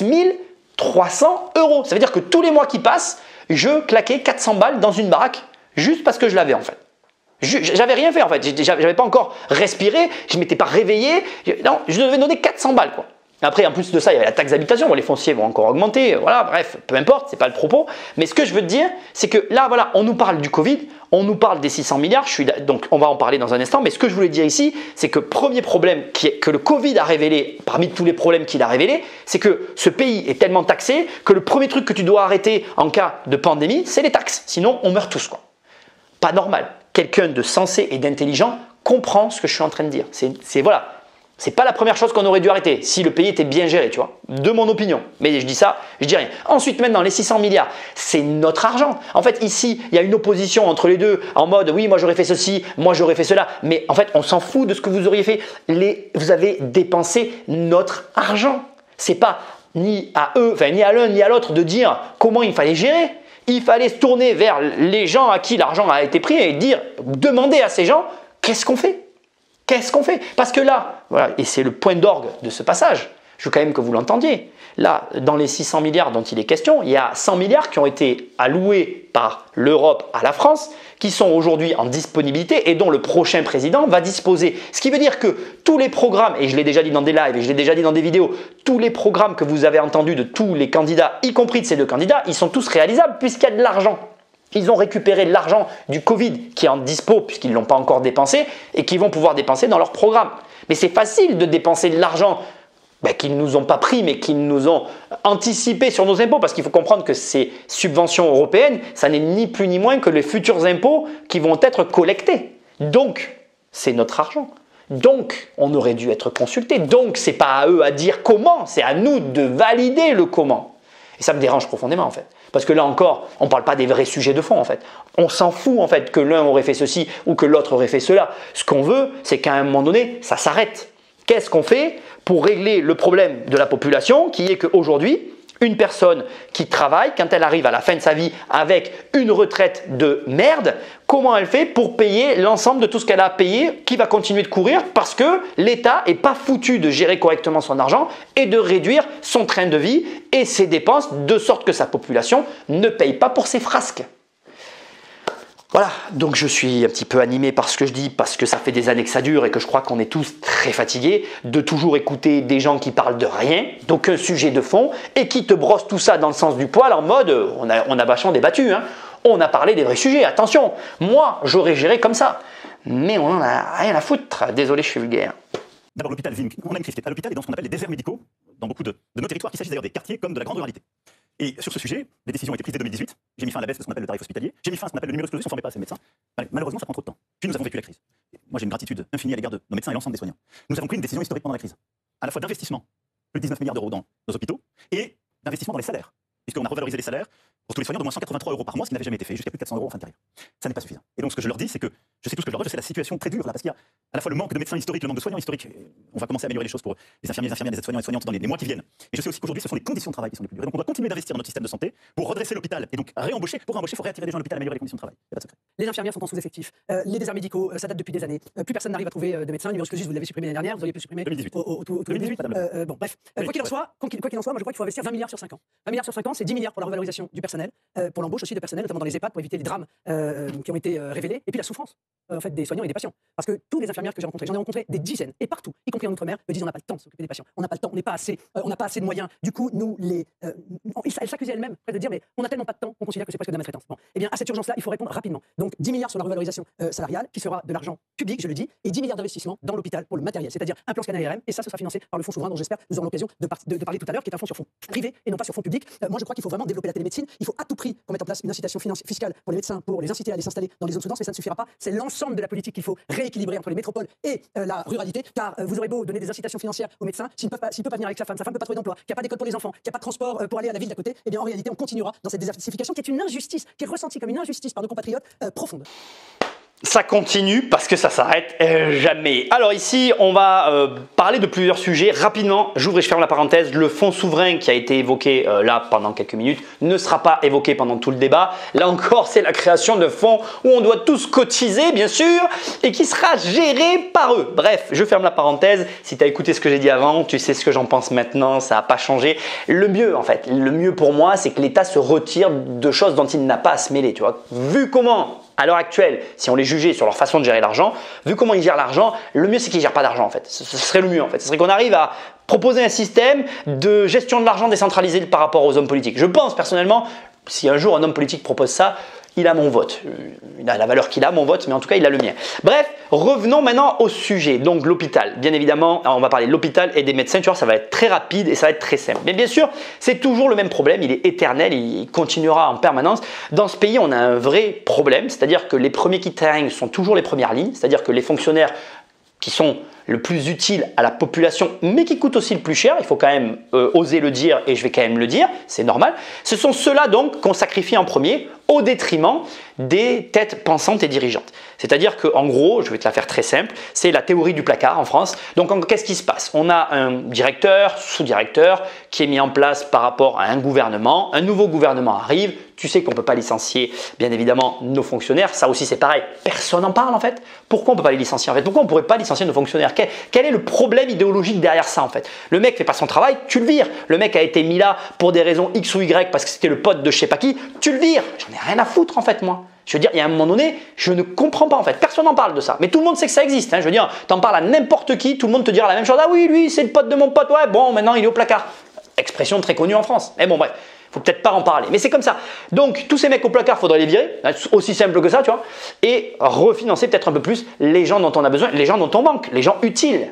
300 €. Ça veut dire que tous les mois qui passent, je claquais 400 balles dans une baraque juste parce que je l'avais en fait. J'avais rien fait en fait. J'avais pas encore respiré, je m'étais pas réveillé. Non, je devais donner 400 balles quoi. Après, en plus de ça, il y avait la taxe d'habitation. Les fonciers vont encore augmenter. Voilà, bref, peu importe, c'est pas le propos. Mais ce que je veux te dire, c'est que là, voilà, on nous parle du Covid, on nous parle des 600 milliards. Donc, on va en parler dans un instant. Mais ce que je voulais dire ici, c'est que premier problème que le Covid a révélé, parmi tous les problèmes qu'il a révélé, c'est que ce pays est tellement taxé que le premier truc que tu dois arrêter en cas de pandémie, c'est les taxes. Sinon, on meurt tous, quoi. Pas normal. Quelqu'un de sensé et d'intelligent comprend ce que je suis en train de dire. Voilà. C'est pas la première chose qu'on aurait dû arrêter si le pays était bien géré, tu vois, de mon opinion. Mais je dis ça, je dis rien. Ensuite, maintenant, les 600 milliards, c'est notre argent. En fait, ici, il y a une opposition entre les deux en mode oui, moi j'aurais fait ceci, moi j'aurais fait cela. Mais en fait, on s'en fout de ce que vous auriez fait. Vous avez dépensé notre argent. C'est pas ni à eux, enfin ni à l'un ni à l'autre de dire comment il fallait gérer. Il fallait se tourner vers les gens à qui l'argent a été pris et demander à ces gens qu'est-ce qu'on fait. Qu'est-ce qu'on fait? Parce que là, voilà, et c'est le point d'orgue de ce passage, je veux quand même que vous l'entendiez. Là, dans les 600 milliards dont il est question, il y a 100 milliards qui ont été alloués par l'Europe à la France, qui sont aujourd'hui en disponibilité et dont le prochain président va disposer. Ce qui veut dire que tous les programmes, et je l'ai déjà dit dans des lives et je l'ai déjà dit dans des vidéos, tous les programmes que vous avez entendus de tous les candidats, y compris de ces deux candidats, ils sont tous réalisables puisqu'il y a de l'argent. Ils ont récupéré l'argent du Covid qui est en dispo puisqu'ils ne l'ont pas encore dépensé et qu'ils vont pouvoir dépenser dans leur programme. Mais c'est facile de dépenser de l'argent qu'ils ne nous ont pas pris mais qu'ils nous ont anticipé sur nos impôts parce qu'il faut comprendre que ces subventions européennes, ça n'est ni plus ni moins que les futurs impôts qui vont être collectés. Donc, c'est notre argent. Donc, on aurait dû être consulté. Donc, ce n'est pas à eux à dire comment, c'est à nous de valider le comment. Et ça me dérange profondément en fait. Parce que là encore, on ne parle pas des vrais sujets de fond en fait. On s'en fout en fait que l'un aurait fait ceci ou que l'autre aurait fait cela. Ce qu'on veut, c'est qu'à un moment donné, ça s'arrête. Qu'est-ce qu'on fait pour régler le problème de la population qui est qu'aujourd'hui, une personne qui travaille, quand elle arrive à la fin de sa vie avec une retraite de merde, comment elle fait pour payer l'ensemble de tout ce qu'elle a payé qui va continuer de courir parce que l'État n'est pas foutu de gérer correctement son argent et de réduire son train de vie et ses dépenses de sorte que sa population ne paye pas pour ses frasques. Voilà, donc je suis un petit peu animé par ce que je dis, parce que ça fait des années que ça dure et que je crois qu'on est tous très fatigués de toujours écouter des gens qui parlent de rien, d'aucun sujet de fond, et qui te brossent tout ça dans le sens du poil en mode on a vachement débattu, hein. On a parlé des vrais sujets, attention, moi j'aurais géré comme ça, mais on en a rien à foutre, désolé je suis vulgaire. D'abord, l'hôpital vit on a une crise qui est à l'hôpital et dans ce qu'on appelle les déserts médicaux, dans beaucoup de nos territoires, qu'il s'agisse d'ailleurs des quartiers comme de la grande ruralité. Et sur ce sujet, les décisions ont été prises dès 2018. J'ai mis fin à la baisse de ce qu'on appelle le tarif hospitalier. J'ai mis fin à ce qu'on appelle le numéro explosé, on ne formait pas assez de médecins. Malheureusement, ça prend trop de temps. Puis nous avons vécu la crise. Moi, j'ai une gratitude infinie à l'égard de nos médecins et l'ensemble des soignants. Nous avons pris une décision historique pendant la crise, à la fois d'investissement, plus de 19 milliards d'euros dans nos hôpitaux, et d'investissement dans les salaires, puisqu'on a revalorisé les salaires pour tous les soignants d'au moins 183 € par mois, ce qui n'avait jamais été fait, jusqu'à plus de 400 € en fin de carrière. Ça n'est pas suffisant. Et donc, ce que je leur dis, c'est que je sais tout ce que je leur dis, je sais la situation très dure là, parce qu'il y a à la fois le manque de médecins historiques, le manque de soignants historiques. On va commencer à améliorer les choses pour les infirmiers, les aides-soignants et soignantes dans les mois qui viennent. Et je sais aussi qu'aujourd'hui, ce sont les conditions de travail qui sont les plus dures. Et donc, on doit continuer d'investir dans notre système de santé pour redresser l'hôpital et donc réembaucher. Pour réembaucher, il faut réattirer des gens à l'hôpital, améliorer les conditions de travail. Il y a pas de secret. Les infirmières sont en sous-effectif. Les déserts médicaux, ça date depuis des années. Plus personne n'arrive à trouver de médecins. Le numéro exclusif, vous l'avez supprimé l'année dernière, vous auriez pu le supprimer 2018. au 2018, madame. bon, bref. Quoi qu'il en soit, moi je crois qu'il faut investir 20 milliards sur 5 ans. 20 milliards sur 5 ans, c'est 10 milliards pour la revalorisation du personnel, pour l'embauche aussi de personnel, notamment dans les EHPAD, pour éviter les drames qui ont été révélés, et puis la souffrance en fait, des soignants et des patients. Parce que tous les infirmières que j'ai rencontrées, j'en ai rencontré des dizaines, et partout, y compris en Outre-mer, me disent on n'a pas le temps de s'occuper des patients, on n'a pas le temps, on n'a pas assez de moyens. Du coup, nous, elles s'accusaient elles-mêmes de dire mais on n'a tellement pas de temps, on considère que c'est presque de la maltraitance. Bon, eh bien, à cette urgence-là, il faut répondre rapidement. Donc 10 milliards sur la revalorisation salariale, qui sera de l'argent public, je le dis, et 10 milliards d'investissement dans l'hôpital pour le matériel, c'est-à-dire un plan scanner ARM, et ça, ce sera financé par le fonds souverain dont j'espère nous aurons l'occasion de parler tout à l'heure, qui est un fonds sur fonds privé et non pas sur fonds public. Moi, je crois qu'il faut vraiment développer la télémédecine. Il faut à tout prix qu'on mette en place une incitation fiscale pour les médecins, pour les inciter à aller s'installer dans les zones sous-denses, mais ça ne suffira pas. C'est l'ensemble de la politique qu'il faut rééquilibrer entre les métropoles et la ruralité, car vous aurez beau donner des incitations financières aux médecins, s'il ne peut pas venir avec sa femme ne peut pas trouver d'emploi, qu'il n'y a pas d'école pour les enfants, qu'il n'y a pas de transport pour aller à la ville d'à côté, et bien en réalité, on continuera dans cette désertification qui est une injustice, qui est ressentie comme une injustice par nos compatriotes profonde. Ça continue parce que ça s'arrête jamais. Alors ici, on va parler de plusieurs sujets. Rapidement, j'ouvre et je ferme la parenthèse. Le fonds souverain qui a été évoqué là pendant quelques minutes ne sera pas évoqué pendant tout le débat. Là encore, c'est la création de fonds où on doit tous cotiser, bien sûr, et qui sera géré par eux. Bref, je ferme la parenthèse. Si tu as écouté ce que j'ai dit avant, tu sais ce que j'en pense maintenant, ça n'a pas changé. Le mieux, en fait, le mieux pour moi, c'est que l'État se retire de choses dont il n'a pas à se mêler. Tu vois, vu comment à l'heure actuelle, si on les jugeait sur leur façon de gérer l'argent, vu comment ils gèrent l'argent, le mieux c'est qu'ils ne gèrent pas d'argent en fait. Ce serait le mieux en fait. Ce serait qu'on arrive à proposer un système de gestion de l'argent décentralisé par rapport aux hommes politiques. Je pense personnellement, si un jour un homme politique propose ça, il a mon vote. Il a la valeur qu'il a, mon vote, mais en tout cas, il a le mien. Bref, revenons maintenant au sujet. Donc, l'hôpital. Bien évidemment, on va parler de l'hôpital et des médecins. Tu vois, ça va être très rapide et ça va être très simple. Mais bien sûr, c'est toujours le même problème. Il est éternel, il continuera en permanence. Dans ce pays, on a un vrai problème. C'est-à-dire que les premiers qui trinquent sont toujours les premières lignes. C'est-à-dire que les fonctionnaires qui sont le plus utiles à la population, mais qui coûtent aussi le plus cher, il faut quand même oser le dire et je vais quand même le dire, c'est normal. Ce sont ceux-là donc qu'on sacrifie en premier au détriment des têtes pensantes et dirigeantes. C'est-à-dire qu'en gros, je vais te la faire très simple, c'est la théorie du placard en France. Donc qu'est-ce qui se passe? On a un directeur, sous-directeur qui est mis en place par rapport à un gouvernement. Un nouveau gouvernement arrive. Tu sais qu'on ne peut pas licencier, bien évidemment, nos fonctionnaires. Ça aussi, c'est pareil. Personne n'en parle en fait. Pourquoi on ne peut pas les licencier en fait? Pourquoi on ne pourrait pas licencier nos fonctionnaires? Quel est le problème idéologique derrière ça en fait? Le mec ne fait pas son travail, tu le vires. Le mec a été mis là pour des raisons X ou Y parce que c'était le pote de je sais pas qui, tu le vires. J'en ai rien à foutre en fait moi. Je veux dire, il y a un moment donné, je ne comprends pas en fait. Personne n'en parle de ça. Mais tout le monde sait que ça existe. Hein. Je veux dire, t'en parles à n'importe qui, tout le monde te dira la même chose. Ah oui, lui, c'est le pote de mon pote. Ouais, bon, maintenant il est au placard. Expression très connue en France. Mais bon, bref. Faut peut-être pas en parler, mais c'est comme ça. Donc, tous ces mecs au placard, faudrait les virer, aussi simple que ça, tu vois, et refinancer peut-être un peu plus les gens dont on a besoin, les gens dont on manque, les gens utiles.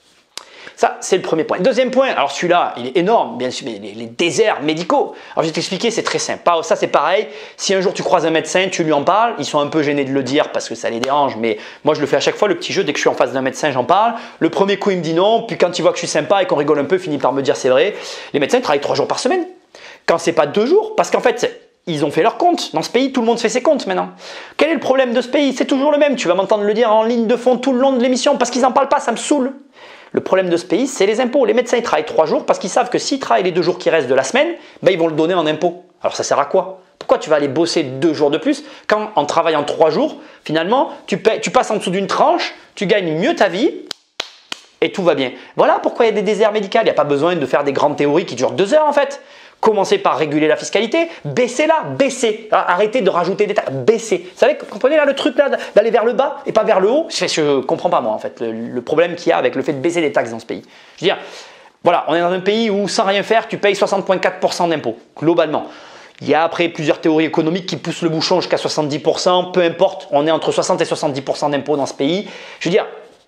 Ça, c'est le premier point. Deuxième point, alors celui-là, il est énorme, bien sûr, les déserts médicaux. Alors, je vais t'expliquer, c'est très simple. Ça, c'est pareil. Si un jour tu croises un médecin, tu lui en parles. Ils sont un peu gênés de le dire parce que ça les dérange, mais moi, je le fais à chaque fois, le petit jeu. Dès que je suis en face d'un médecin, j'en parle. Le premier coup, il me dit non. Puis quand il voit que je suis sympa et qu'on rigole un peu, il finit par me dire c'est vrai. Les médecins travaillent 3 jours par semaine. Quand c'est pas 2 jours, parce qu'en fait, ils ont fait leur compte. Dans ce pays, tout le monde fait ses comptes maintenant. Quel est le problème de ce pays? C'est toujours le même. Tu vas m'entendre le dire en ligne de fond tout le long de l'émission parce qu'ils n'en parlent pas, ça me saoule. Le problème de ce pays, c'est les impôts. Les médecins, ils travaillent 3 jours parce qu'ils savent que s'ils travaillent les 2 jours qui restent de la semaine, ben, ils vont le donner en impôts. Alors ça sert à quoi? Pourquoi tu vas aller bosser 2 jours de plus quand en travaillant 3 jours, finalement, tu passes en dessous d'une tranche, tu gagnes mieux ta vie et tout va bien. Voilà pourquoi il y a des déserts médicaux. Il n'y a pas besoin de faire des grandes théories qui durent 2 heures en fait. Commencez par réguler la fiscalité, baissez-la, baissez. Arrêtez de rajouter des taxes, baissez. Vous savez, comprenez là le truc là d'aller vers le bas et pas vers le haut? Je ne comprends pas moi en fait le problème qu'il y a avec le fait de baisser les taxes dans ce pays. Je veux dire, voilà, on est dans un pays où sans rien faire, tu payes 60,4% d'impôts, globalement. Il y a après plusieurs théories économiques qui poussent le bouchon jusqu'à 70%, peu importe, on est entre 60 et 70% d'impôts dans ce pays. Je veux dire,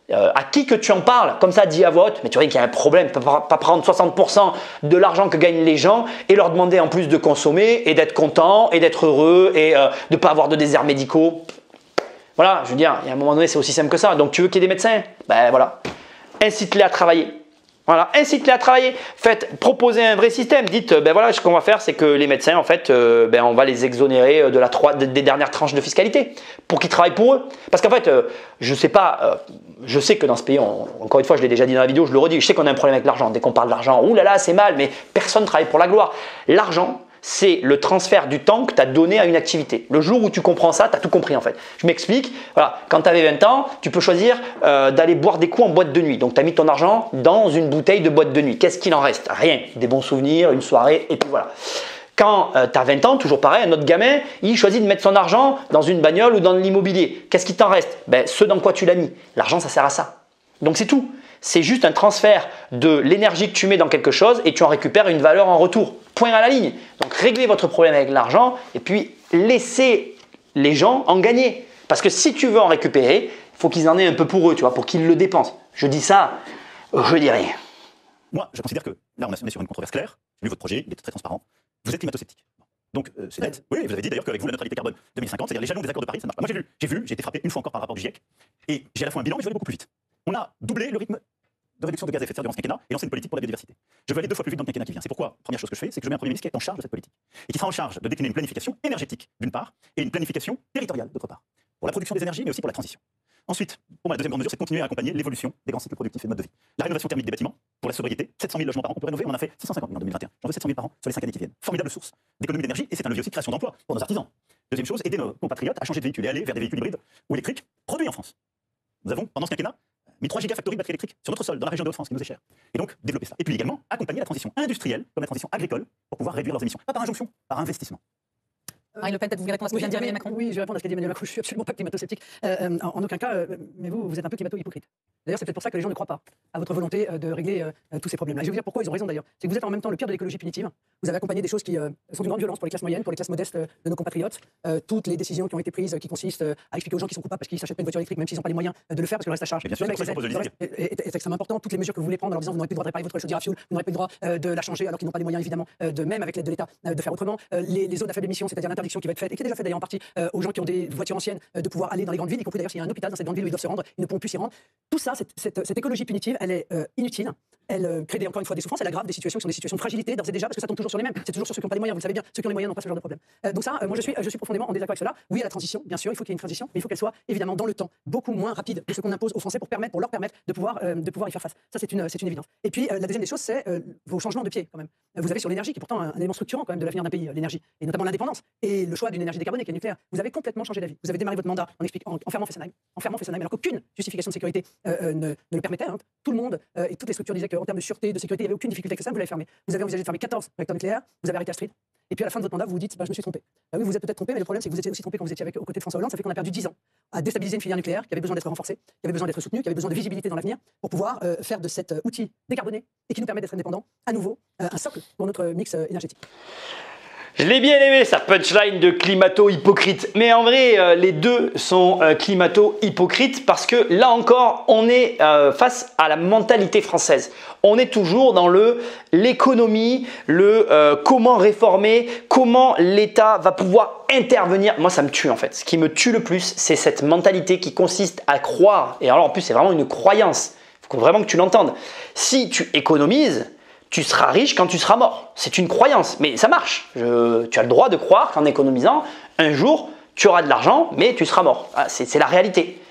à qui que tu en parles, comme ça dit à voix haute, mais tu vois qu'il y a un problème, tu ne peux pas prendre 60% de l'argent que gagnent les gens et leur demander en plus de consommer et d'être content et d'être heureux et de ne pas avoir de déserts médicaux. Voilà, je veux dire, il y a un moment donné, c'est aussi simple que ça. Donc tu veux qu'il y ait des médecins? Ben voilà, incite-les à travailler. Voilà, incite-les à travailler. Proposez un vrai système. Dites, ben voilà, ce qu'on va faire, c'est que les médecins, en fait, on va les exonérer des dernières tranches de fiscalité pour qu'ils travaillent pour eux. Parce qu'en fait, je sais pas, je sais que dans ce pays, encore une fois, je l'ai déjà dit dans la vidéo, je le redis, je sais qu'on a un problème avec l'argent. Dès qu'on parle d'argent, ouh là là, c'est mal, mais personne ne travaille pour la gloire. L'argent, c'est le transfert du temps que tu as donné à une activité. Le jour où tu comprends ça, tu as tout compris en fait. Je m'explique. Voilà, quand tu avais 20 ans, tu peux choisir d'aller boire des coups en boîte de nuit. Donc tu as mis ton argent dans une bouteille de boîte de nuit. Qu'est-ce qu'il en reste? Rien. Des bons souvenirs, une soirée et puis voilà. Quand tu as 20 ans, toujours pareil, un autre gamin, il choisit de mettre son argent dans une bagnole ou dans l'immobilier. Qu'est-ce qui t'en reste? Ce dans quoi tu l'as mis. L'argent, ça sert à ça. Donc c'est tout. C'est juste un transfert de l'énergie que tu mets dans quelque chose et tu en récupères une valeur en retour. Point à la ligne. Donc réglez votre problème avec l'argent et puis laissez les gens en gagner. Parce que si tu veux en récupérer, il faut qu'ils en aient un peu pour eux, tu vois, pour qu'ils le dépensent. Je dis ça, je dis rien. Moi, je considère que là, on est sur une controverse claire. J'ai lu votre projet, il est très transparent. Vous êtes climato-sceptique. Donc, c'est net. Oui, vous avez dit d'ailleurs qu'avec vous, la neutralité carbone 2050, c'est-à-dire les jalons des accords de Paris, ça marche pas. Moi, j'ai été frappé une fois encore par rapport du GIEC. Et j'ai à la fois un bilan, mais je vais aller beaucoup plus vite. On a doublé le rythme de réduction de gaz à effet de serre durant ce quinquennat et lancé une politique pour la biodiversité. Je veux aller 2 fois plus vite dans le quinquennat qui vient. C'est pourquoi, première chose que je fais, c'est que je mets un Premier ministre qui est en charge de cette politique et qui sera en charge de décliner une planification énergétique d'une part et une planification territoriale d'autre part, pour la production des énergies mais aussi pour la transition. Ensuite, pour ma deuxième grande mesure, c'est de continuer à accompagner l'évolution des grands cycles productifs et de mode de vie. La rénovation thermique des bâtiments, pour la sobriété, 700 000 logements par an qu'on peut rénover, on en a fait 650 000 en 2021. J'en veux 700 000 par an sur les 5 années qui viennent. Formidable source d'économie d'énergie et c'est un levier aussi de création d'emplois pour nos artisans. Deuxième chose, aider nos compatriotes à changer de véhicule et aller vers des véhicules hybrides ou électriques produits en France. Nous avons, pendant ce quinquennat, mis 3 gigafactories de batteries électriques sur notre sol, dans la région de Haute-France, qui nous est chère. Et donc, développer ça. Et puis également, accompagner la transition industrielle comme la transition agricole pour pouvoir réduire leurs émissions. Pas par injonction, par investissement. Marine Le Pen, peut-être vous voulez répondre à ce que vient de dire Emmanuel Macron? Oui, je vais répondre à ce qu'a dit Emmanuel Macron. Je suis absolument pas climato-sceptique. En aucun cas, mais vous êtes un peu climato-hypocrite. D'ailleurs, c'est peut-être pour ça que les gens ne croient pas à votre volonté de régler tous ces problèmes-là. Et je vais vous dire pourquoi ils ont raison d'ailleurs. C'est que vous êtes en même temps le pire de l'écologie punitive. Vous avez accompagné des choses qui sont d'une grande violence pour les classes moyennes, pour les classes modestes de nos compatriotes. Toutes les décisions qui ont été prises qui consistent à expliquer aux gens qui sont coupables parce qu'ils s'achètent pas une voiture électrique, même s'ils n'ont pas les moyens de le faire parce que le reste à charge. Bien sûr, est extrêmement important. Toutes les mesures que vous voulez prendre en leur disant vous n'aurez plus le droit de réparer votre chaudière à fioul, vous n'aurez plus le droit de la changer alors qu'ils n'ont pas les moyens évidemment de même avec l'aide de l'État de faire autrement. Les zones à faible émission, c'est-à-dire l'interdiction qui va être faite et qui est déjà faite d'ailleurs en partie aux gens qui ont des voitures anciennes de pouvoir aller dans les grandes villes, y compris d'ailleurs s'il y a un hôpital dans cette grande ville où ils doivent se rendre, ils ne pourront plus s'y rendre. Tout ça, cette écologie punitive, elle est inutile. Elle crée encore une fois des souffrances, elle aggrave des situations qui sont des situations de fragilité d'ores et déjà parce que ça tombe toujours sur les mêmes. C'est toujours sur ceux qui n'ont pas les moyens, vous le savez bien. Ceux qui ont les moyens n'ont pas ce genre de problème. Donc ça, moi je suis profondément en désaccord avec cela. Oui à la transition, bien sûr, il faut qu'il y ait une transition, mais il faut qu'elle soit évidemment dans le temps, beaucoup moins rapide que ce qu'on impose aux Français pour leur permettre de pouvoir y faire face. Ça c'est une évidence. Et puis la deuxième des choses, c'est vos changements de pied quand même. Vous avez sur l'énergie qui est pourtant un élément structurant quand même de l'avenir d'un pays, l'énergie et notamment l'indépendance et le choix d'une énergie décarbonée qui est le nucléaire. Vous avez complètement changé d'avis. Vous avez démarré votre mandat en fermant Fessenheim, alors qu'aucune justification de sécurité ne le permettait. Hein. Tout le monde et toutes les structures disaient qu'en termes de sûreté, de sécurité, il n'y avait aucune difficulté avec ça. Vous l'avez fermé. Vous avez envisagé de fermer 14 réacteurs nucléaires. Vous avez arrêté Astrid. Et puis à la fin de votre mandat, vous vous dites, je me suis trompé. Oui, vous êtes peut-être trompé, mais le problème, c'est que vous étiez aussi trompé quand vous étiez aux côtés de François Hollande. Ça fait qu'on a perdu 10 ans à déstabiliser une filière nucléaire qui avait besoin d'être renforcée, qui avait besoin d'être soutenue, qui avait besoin de visibilité dans l'avenir pour pouvoir faire de cet outil décarboné et qui nous permet d'être indépendants à nouveau un socle pour notre mix énergétique. Je l'ai bien aimé, sa punchline de climato-hypocrite. Mais en vrai, les deux sont climato-hypocrites parce que là encore, on est face à la mentalité française. On est toujours dans l'économie, comment réformer, comment l'État va pouvoir intervenir. Moi, ça me tue en fait. Ce qui me tue le plus, c'est cette mentalité qui consiste à croire. Et alors en plus, c'est vraiment une croyance. Il faut vraiment que tu l'entendes. Si tu économises, tu seras riche quand tu seras mort. C'est une croyance, mais ça marche. Tu as le droit de croire qu'en économisant, un jour, tu auras de l'argent, mais tu seras mort. C'est la réalité.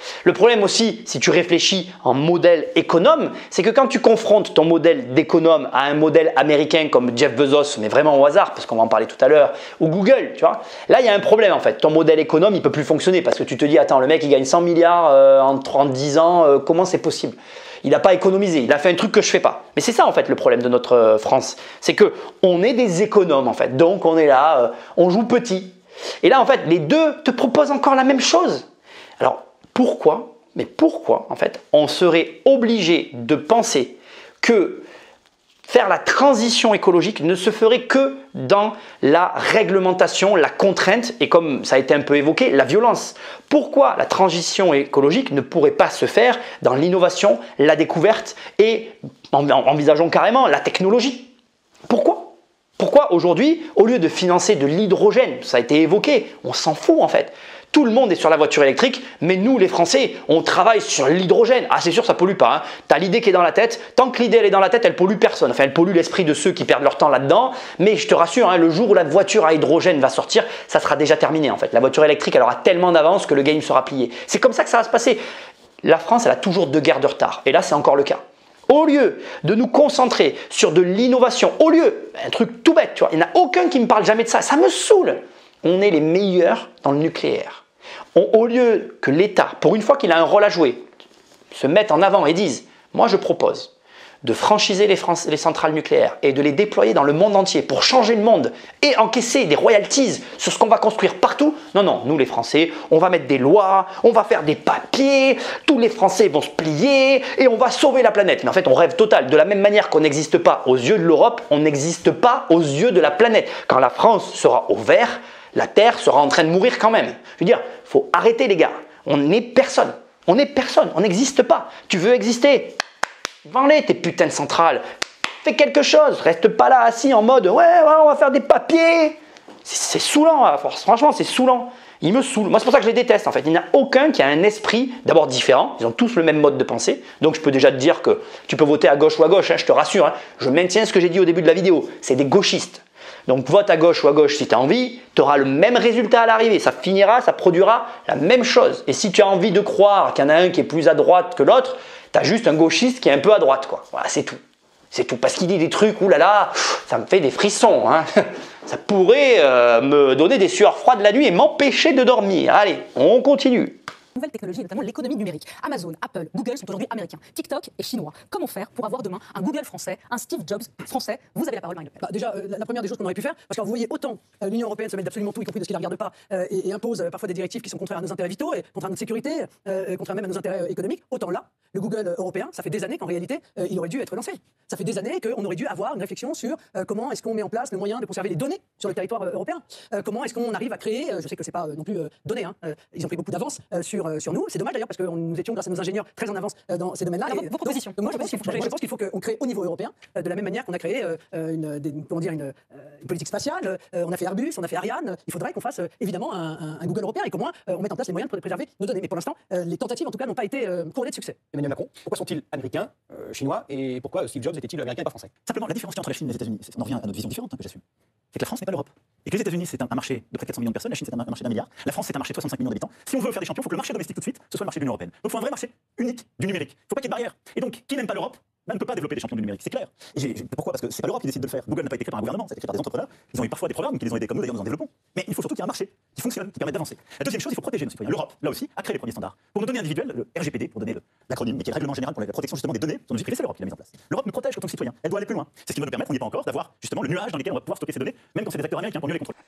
Le problème aussi, si tu réfléchis en modèle économe, c'est que quand tu confrontes ton modèle d'économe à un modèle américain comme Jeff Bezos, mais vraiment au hasard, parce qu'on va en parler tout à l'heure, ou Google, tu vois, là il y a un problème en fait. Ton modèle économe, il peut plus fonctionner parce que tu te dis, attends, le mec il gagne 100 milliards en 10 ans, comment c'est possible? Il n'a pas économisé, il a fait un truc que je fais pas. Mais c'est ça en fait le problème de notre France, c'est que on est des économes en fait, donc on est là, on joue petit. Et là en fait, les deux te proposent encore la même chose. Alors pourquoi? Mais pourquoi en fait on serait obligé de penser que faire la transition écologique ne se ferait que dans la réglementation, la contrainte et comme ça a été un peu évoqué, la violence. Pourquoi la transition écologique ne pourrait pas se faire dans l'innovation, la découverte et envisageons carrément la technologie? Pourquoi? Pourquoi aujourd'hui, au lieu de financer de l'hydrogène, ça a été évoqué, on s'en fout en fait. Tout le monde est sur la voiture électrique, mais nous les Français, on travaille sur l'hydrogène. Ah c'est sûr, ça pollue pas. Hein. Tu as l'idée qui est dans la tête. Tant que l'idée elle est dans la tête, elle pollue personne. Enfin, elle pollue l'esprit de ceux qui perdent leur temps là-dedans. Mais je te rassure, hein, le jour où la voiture à hydrogène va sortir, ça sera déjà terminé en fait. La voiture électrique, elle aura tellement d'avance que le game sera plié. C'est comme ça que ça va se passer. La France, elle a toujours 2 guerres de retard. Et là, c'est encore le cas. Au lieu de nous concentrer sur de l'innovation, au lieu, un truc tout bête, tu vois, il n'y en a aucun qui me parle jamais de ça. Ça me saoule. On est les meilleurs dans le nucléaire. Au lieu que l'État, pour une fois qu'il a un rôle à jouer, se mette en avant et dise « Moi, je propose de franchiser les centrales nucléaires et de les déployer dans le monde entier pour changer le monde et encaisser des royalties sur ce qu'on va construire partout. » Non, non, nous les Français, on va mettre des lois, on va faire des papiers, tous les Français vont se plier et on va sauver la planète. Mais en fait, on rêve total. De la même manière qu'on n'existe pas aux yeux de l'Europe, on n'existe pas aux yeux de la planète. Quand la France sera au vert, la Terre sera en train de mourir quand même. Je veux dire, il faut arrêter les gars. On n'est personne. On n'est personne. On n'existe pas. Tu veux exister? Vends-les tes putains de centrales. Fais quelque chose. Reste pas là assis en mode ouais, on va faire des papiers. C'est saoulant à force. Franchement, c'est saoulant. Ils me saoulent. Moi, c'est pour ça que je les déteste en fait. Il n'y en a aucun qui a un esprit d'abord différent. Ils ont tous le même mode de pensée. Donc, je peux déjà te dire que tu peux voter à gauche ou à gauche. Hein, je te rassure. Hein. Je maintiens ce que j'ai dit au début de la vidéo. C'est des gauchistes. Donc vote à gauche ou à gauche si tu as envie, tu auras le même résultat à l'arrivée, ça finira, ça produira la même chose. Et si tu as envie de croire qu'il y en a un qui est plus à droite que l'autre, tu as juste un gauchiste qui est un peu à droite, quoi. Voilà, c'est tout. C'est tout, parce qu'il dit des trucs, oulala, ça me fait des frissons. Hein. Ça pourrait me donner des sueurs froides la nuit et m'empêcher de dormir. Allez, on continue. Nouvelles technologies, notamment l'économie numérique. Amazon, Apple, Google sont aujourd'hui américains. TikTok est chinois. Comment faire pour avoir demain un Google français, un Steve Jobs français? Vous avez la parole, Marine Le Pen. Déjà, la première des choses qu'on aurait pu faire, parce que vous voyez autant l'Union européenne se mêle d'absolument tout, y compris de ce qui ne la regarde pas, et impose parfois des directives qui sont contraires à nos intérêts vitaux, et contraires à notre sécurité, contraires même à nos intérêts économiques, autant là, le Google européen, ça fait des années qu'en réalité, il aurait dû être lancé. Ça fait des années qu'on aurait dû avoir une réflexion sur comment est-ce qu'on met en place le moyen de conserver les données sur le territoire européen, comment est-ce qu'on arrive à créer, je sais que c'est pas non plus donné, hein, ils ont pris beaucoup d'avance sur nous, c'est dommage d'ailleurs parce que nous étions grâce à nos ingénieurs très en avance dans ces domaines-là. Vos propositions. Moi je pense qu'il faut qu'on crée au niveau européen, de la même manière qu'on a créé une politique spatiale, on a fait Airbus, on a fait Ariane, il faudrait qu'on fasse évidemment un Google européen et qu'au moins on mette en place les moyens de préserver nos données. Mais pour l'instant, les tentatives en tout cas n'ont pas été couronnées de succès. Emmanuel Macron, pourquoi sont-ils américains, chinois, et pourquoi Steve Jobs était-il américain et pas français? Simplement, la différence entre la Chine et les États-Unis, on en revient à notre vision différente, hein, que j'assume. C'est que la France n'est pas l'Europe. Et que les États-Unis, c'est un marché de près de 400 millions de personnes, la Chine, c'est un marché d'1 milliard. La France, c'est un marché de 65 millions d'habitants. Si on veut faire des champions, il faut que le marché domestique tout de suite, ce soit le marché de l'Union européenne. Donc il faut un vrai marché unique du numérique. Il ne faut pas qu'il y ait de barrière. Et donc, qui n'aime pas l'Europe ne peut pas développer des champions du numérique, c'est clair. Et pourquoi? Parce que c'est pas l'Europe qui décide de le faire. Google n'a pas été créé par un gouvernement, c'est créé par des entrepreneurs. Ils ont eu parfois des programmes qui les ont aidés comme nous, d'ailleurs, nous en développons. Mais il faut surtout qu'il y ait un marché qui fonctionne, qui permette d'avancer. La deuxième chose, il faut protéger nos citoyens. L'Europe, là aussi, a créé les premiers standards. Pour nos données individuelles, le RGPD, pour donner l'acronyme, mais qui est le règlement général pour la protection justement des données sur nos vie privée, c'est l'Europe qui l'a mis en place. L'Europe nous protège en tant que citoyens. Elle doit aller plus loin. C'est ce qui va nous permettre, on n'y est pas encore, d'avoir justement le nuage dans lequel on va pouvoir stocker ces données, même quand c'est des acteurs américains pour mieux les contrôler.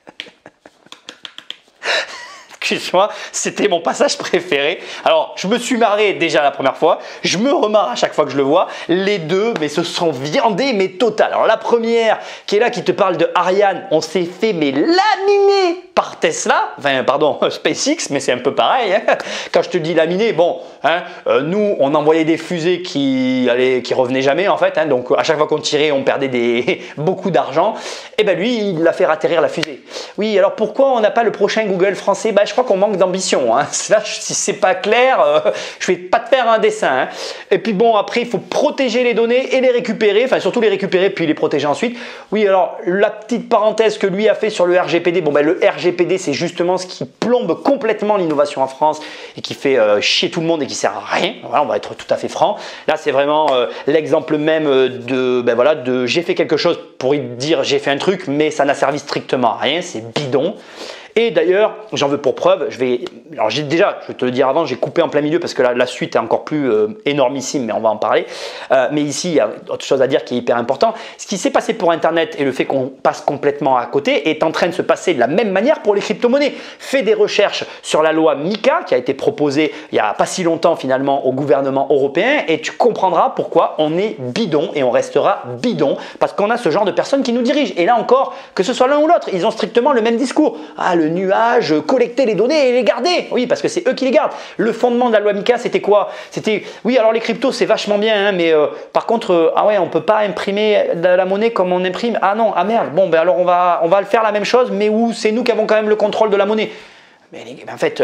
Excuse-moi, c'était mon passage préféré. Alors, je me suis marré déjà la première fois, je me remarre à chaque fois que je le vois. Les deux, mais se sont viandés, mais total. Alors la première, qui est là, qui te parle de Ariane, on s'est fait mais laminer par Tesla, enfin pardon, SpaceX, mais c'est un peu pareil. Hein. Quand je te dis laminer, bon, hein, nous, on envoyait des fusées qui revenaient jamais en fait. Hein, donc à chaque fois qu'on tirait, on perdait beaucoup d'argent. Et ben lui, il a fait atterrir la fusée. Oui, alors pourquoi on n'a pas le prochain Google français? Je crois qu'on manque d'ambition. Hein. Là, si c'est pas clair, je vais pas te faire un dessin. Hein. Et puis bon, après, il faut protéger les données et les récupérer, enfin surtout les récupérer puis les protéger ensuite. Oui, alors la petite parenthèse que lui a fait sur le RGPD, bon ben le RGPD RGPD, c'est justement ce qui plombe complètement l'innovation en France et qui fait chier tout le monde et qui sert à rien. Voilà, on va être tout à fait franc. Là, c'est vraiment l'exemple même de j'ai fait quelque chose pour dire j'ai fait un truc, mais ça n'a servi strictement à rien. C'est bidon. Et d'ailleurs, j'en veux pour preuve, je vais te le dire avant, j'ai coupé en plein milieu parce que la suite est encore plus énormissime, mais on va en parler. Mais ici, il y a autre chose à dire qui est hyper important. Ce qui s'est passé pour Internet et le fait qu'on passe complètement à côté est en train de se passer de la même manière pour les crypto-monnaies. Fais des recherches sur la loi MiCA qui a été proposée il n'y a pas si longtemps finalement au gouvernement européen et tu comprendras pourquoi on est bidon et on restera bidon parce qu'on a ce genre de personnes qui nous dirigent. Et là encore, que ce soit l'un ou l'autre, ils ont strictement le même discours. Ah, le nuage, collecter les données et les garder. Oui, parce que c'est eux qui les gardent. Le fondement de la loi MiCA, c'était quoi? C'était, oui, alors les cryptos, c'est vachement bien, hein, mais par contre, ah ouais, on peut pas imprimer de la monnaie comme on imprime. Ah non, ah merde. Bon, ben alors on va le faire la même chose, mais où c'est nous qui avons quand même le contrôle de la monnaie. Mais en fait,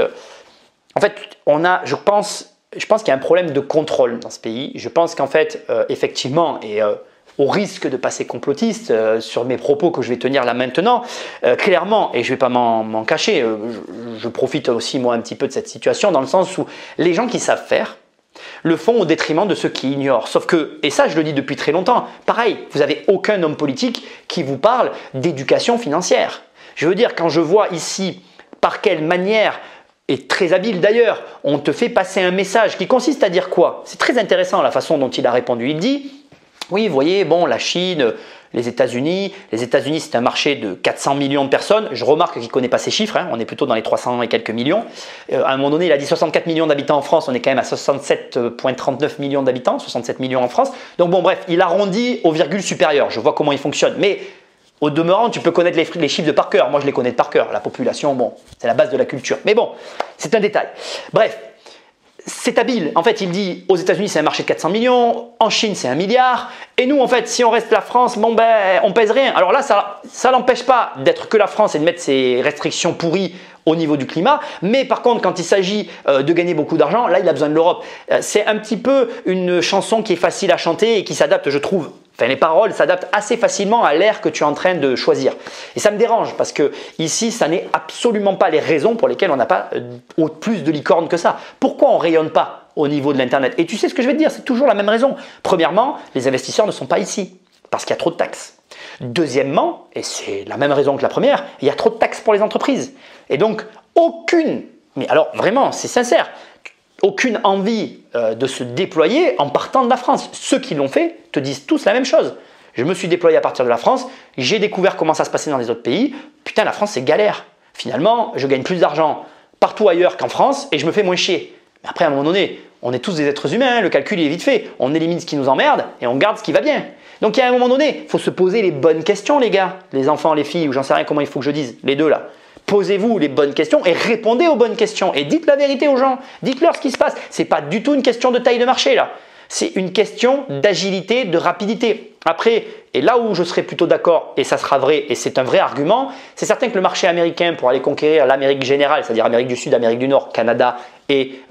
on a, je pense qu'il y a un problème de contrôle dans ce pays. Je pense qu'en fait, effectivement, et au risque de passer complotiste sur mes propos que je vais tenir là maintenant, clairement, et je ne vais pas m'en cacher, je profite aussi moi un petit peu de cette situation dans le sens où les gens qui savent faire le font au détriment de ceux qui ignorent. Sauf que, et ça je le dis depuis très longtemps, pareil, vous n'avez aucun homme politique qui vous parle d'éducation financière. Je veux dire, quand je vois ici par quelle manière, et très habile d'ailleurs, on te fait passer un message qui consiste à dire quoi? C'est très intéressant la façon dont il a répondu. Il dit: oui, vous voyez, bon, la Chine, les États-Unis, c'est un marché de 400 millions de personnes. Je remarque qu'il ne connaît pas ces chiffres, hein, on est plutôt dans les 300 et quelques millions. À un moment donné, il a dit 64 millions d'habitants en France, on est quand même à 67,39 millions d'habitants, 67 millions en France. Donc bon, bref, il arrondit au virgule supérieur, je vois comment il fonctionne. Mais au demeurant, tu peux connaître les chiffres de par cœur. Moi, je les connais de par cœur. La population, bon, c'est la base de la culture. Mais bon, c'est un détail. Bref. C'est habile. En fait, il dit aux États-Unis, c'est un marché de 400 millions, en Chine, c'est 1 milliard. Et nous, en fait, si on reste la France, bon ben, on pèse rien. Alors là, ça n'empêche pas d'être que la France et de mettre ses restrictions pourries au niveau du climat. Mais par contre, quand il s'agit de gagner beaucoup d'argent, là, il a besoin de l'Europe. C'est un petit peu une chanson qui est facile à chanter et qui s'adapte, je trouve. Enfin, les paroles s'adaptent assez facilement à l'ère que tu es en train de choisir. Et ça me dérange parce que ici, ça n'est absolument pas les raisons pour lesquelles on n'a pas plus de licorne que ça. Pourquoi on ne rayonne pas au niveau de l'Internet? Et tu sais ce que je vais te dire, c'est toujours la même raison. Premièrement, les investisseurs ne sont pas ici parce qu'il y a trop de taxes. Deuxièmement, et c'est la même raison que la première, il y a trop de taxes pour les entreprises. Et donc, mais alors vraiment, c'est sincère, aucune envie de se déployer en partant de la France. Ceux qui l'ont fait te disent tous la même chose. Je me suis déployé à partir de la France, j'ai découvert comment ça se passait dans les autres pays. Putain, la France, c'est galère. Finalement, je gagne plus d'argent partout ailleurs qu'en France et je me fais moins chier. Mais après, à un moment donné, on est tous des êtres humains, hein, le calcul est vite fait. On élimine ce qui nous emmerde et on garde ce qui va bien. Donc, à un moment donné, il faut se poser les bonnes questions, les gars. Les enfants, les filles, ou j'en sais rien comment il faut que je dise. Les deux là. Posez-vous les bonnes questions et répondez aux bonnes questions. Et dites la vérité aux gens. Dites-leur ce qui se passe. Ce n'est pas du tout une question de taille de marché là. C'est une question d'agilité, de rapidité. Après, et là où je serai plutôt d'accord, et ça sera vrai, et c'est un vrai argument, c'est certain que le marché américain pour aller conquérir l'Amérique générale, c'est-à-dire Amérique du Sud, Amérique du Nord, Canada et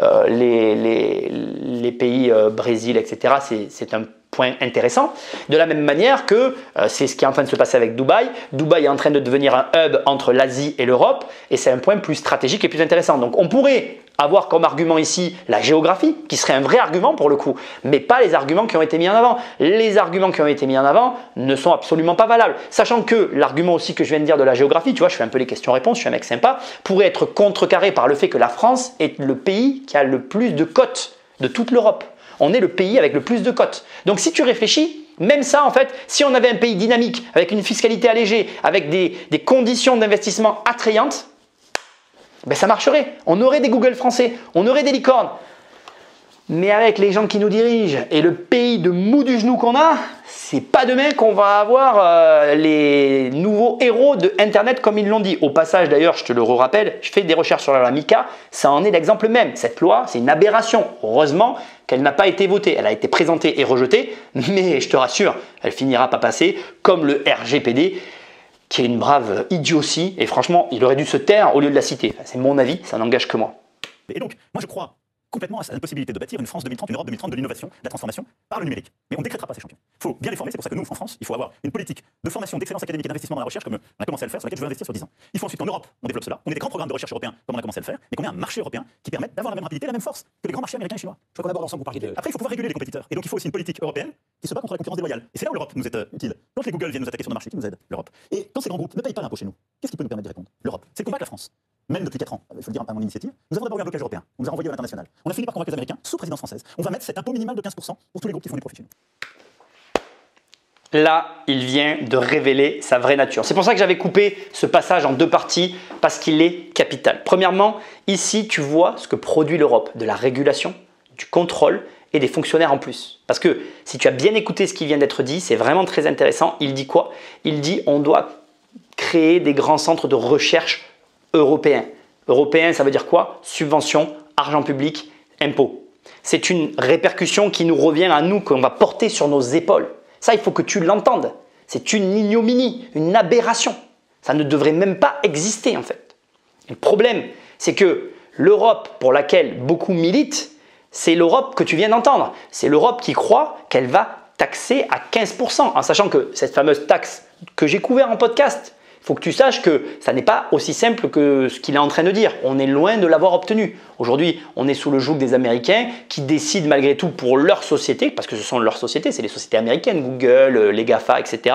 les pays Brésil, etc., c'est un point intéressant. De la même manière que c'est ce qui est en train de se passer avec Dubaï. Dubaï est en train de devenir un hub entre l'Asie et l'Europe et c'est un point plus stratégique et plus intéressant. Donc on pourrait avoir comme argument ici la géographie, qui serait un vrai argument pour le coup, mais pas les arguments qui ont été mis en avant. Les arguments qui ont été mis en avant ne sont absolument pas valables. Sachant que l'argument aussi que je viens de dire de la géographie, tu vois, je fais un peu les questions-réponses, je suis un mec sympa, pourrait être contrecarré par le fait que la France est le pays qui a le plus de côtes de toute l'Europe. On est le pays avec le plus de cotes. Donc si tu réfléchis, même ça en fait, si on avait un pays dynamique, avec une fiscalité allégée, avec des conditions d'investissement attrayantes, ben ça marcherait. On aurait des Google français, on aurait des licornes. Mais avec les gens qui nous dirigent et le pays de mou du genou qu'on a, c'est pas demain qu'on va avoir les nouveaux héros de Internet comme ils l'ont dit. Au passage d'ailleurs, je te le rappelle, je fais des recherches sur la loi MiCA, ça en est l'exemple même. Cette loi, c'est une aberration. Heureusement qu'elle n'a pas été votée. Elle a été présentée et rejetée, mais je te rassure, elle finira pas passer comme le RGPD, qui est une brave idiotie. Et franchement, il aurait dû se taire au lieu de la citer. C'est mon avis, ça n'engage que moi. Et donc, moi je crois complètement à la possibilité de bâtir une France 2030, une Europe 2030 de l'innovation, de la transformation par le numérique. Mais on ne décrétera pas ces champions. faut bien les former, c'est pour ça que nous, en France, il faut avoir une politique de formation, d'excellence académique et d'investissement dans la recherche, comme on a commencé à le faire, sur laquelle je veux investir sur 10 ans. Il faut ensuite qu'en Europe, on développe cela, on ait des grands programmes de recherche européens, comme on a commencé à le faire, mais qu'on ait un marché européen qui permette d'avoir la même rapidité, la même force que les grands marchés américains et chinois. Je crois qu'on aborde ensemble, vous parliez de... Après, il faut pouvoir réguler les compétiteurs. Et donc, il faut aussi une politique européenne qui se bat contre la concurrence déloyale. Et c'est là où l'Europe nous est utile. Quand les Google viennent nous attaquer sur nos marchés, qui nous aident, l'Europe. Et quand ces grands groupes ne payent pas l'impôt chez nous, qu'est-ce qui peut nous permettre de répondre? L'Europe. C'est le combat que la France, même depuis 4 ans, il faut le dire à mon initiative, nous avons d'abord eu un blocage européen. On nous a renvoyés à l'international. On a fini par convaincre les Américains, sous présidence française. On va mettre cet impôt minimal de 15% pour tous les groupes qui font des profits chez nous. Là, il vient de révéler sa vraie nature. C'est pour ça que j'avais coupé ce passage en 2 parties, parce qu'il est capital. Premièrement, ici, tu vois ce que produit l'Europe, de la régulation, du contrôle et des fonctionnaires en plus. Parce que si tu as bien écouté ce qui vient d'être dit, c'est vraiment très intéressant. Il dit quoi? Il dit on doit créer des grands centres de recherche européens. Européens, ça veut dire quoi? Subventions, argent public, impôts. C'est une répercussion qui nous revient à nous, qu'on va porter sur nos épaules. Ça, il faut que tu l'entendes. C'est une ignominie, une aberration. Ça ne devrait même pas exister en fait. Et le problème, c'est que l'Europe pour laquelle beaucoup militent, c'est l'Europe que tu viens d'entendre. C'est l'Europe qui croit qu'elle va taxer à 15%, en sachant que cette fameuse taxe que j'ai couvert en podcast, il faut que tu saches que ça n'est pas aussi simple que ce qu'il est en train de dire. On est loin de l'avoir obtenu. Aujourd'hui, on est sous le joug des Américains qui décident malgré tout pour leur société, parce que ce sont leurs sociétés, c'est les sociétés américaines, Google, les GAFA, etc.,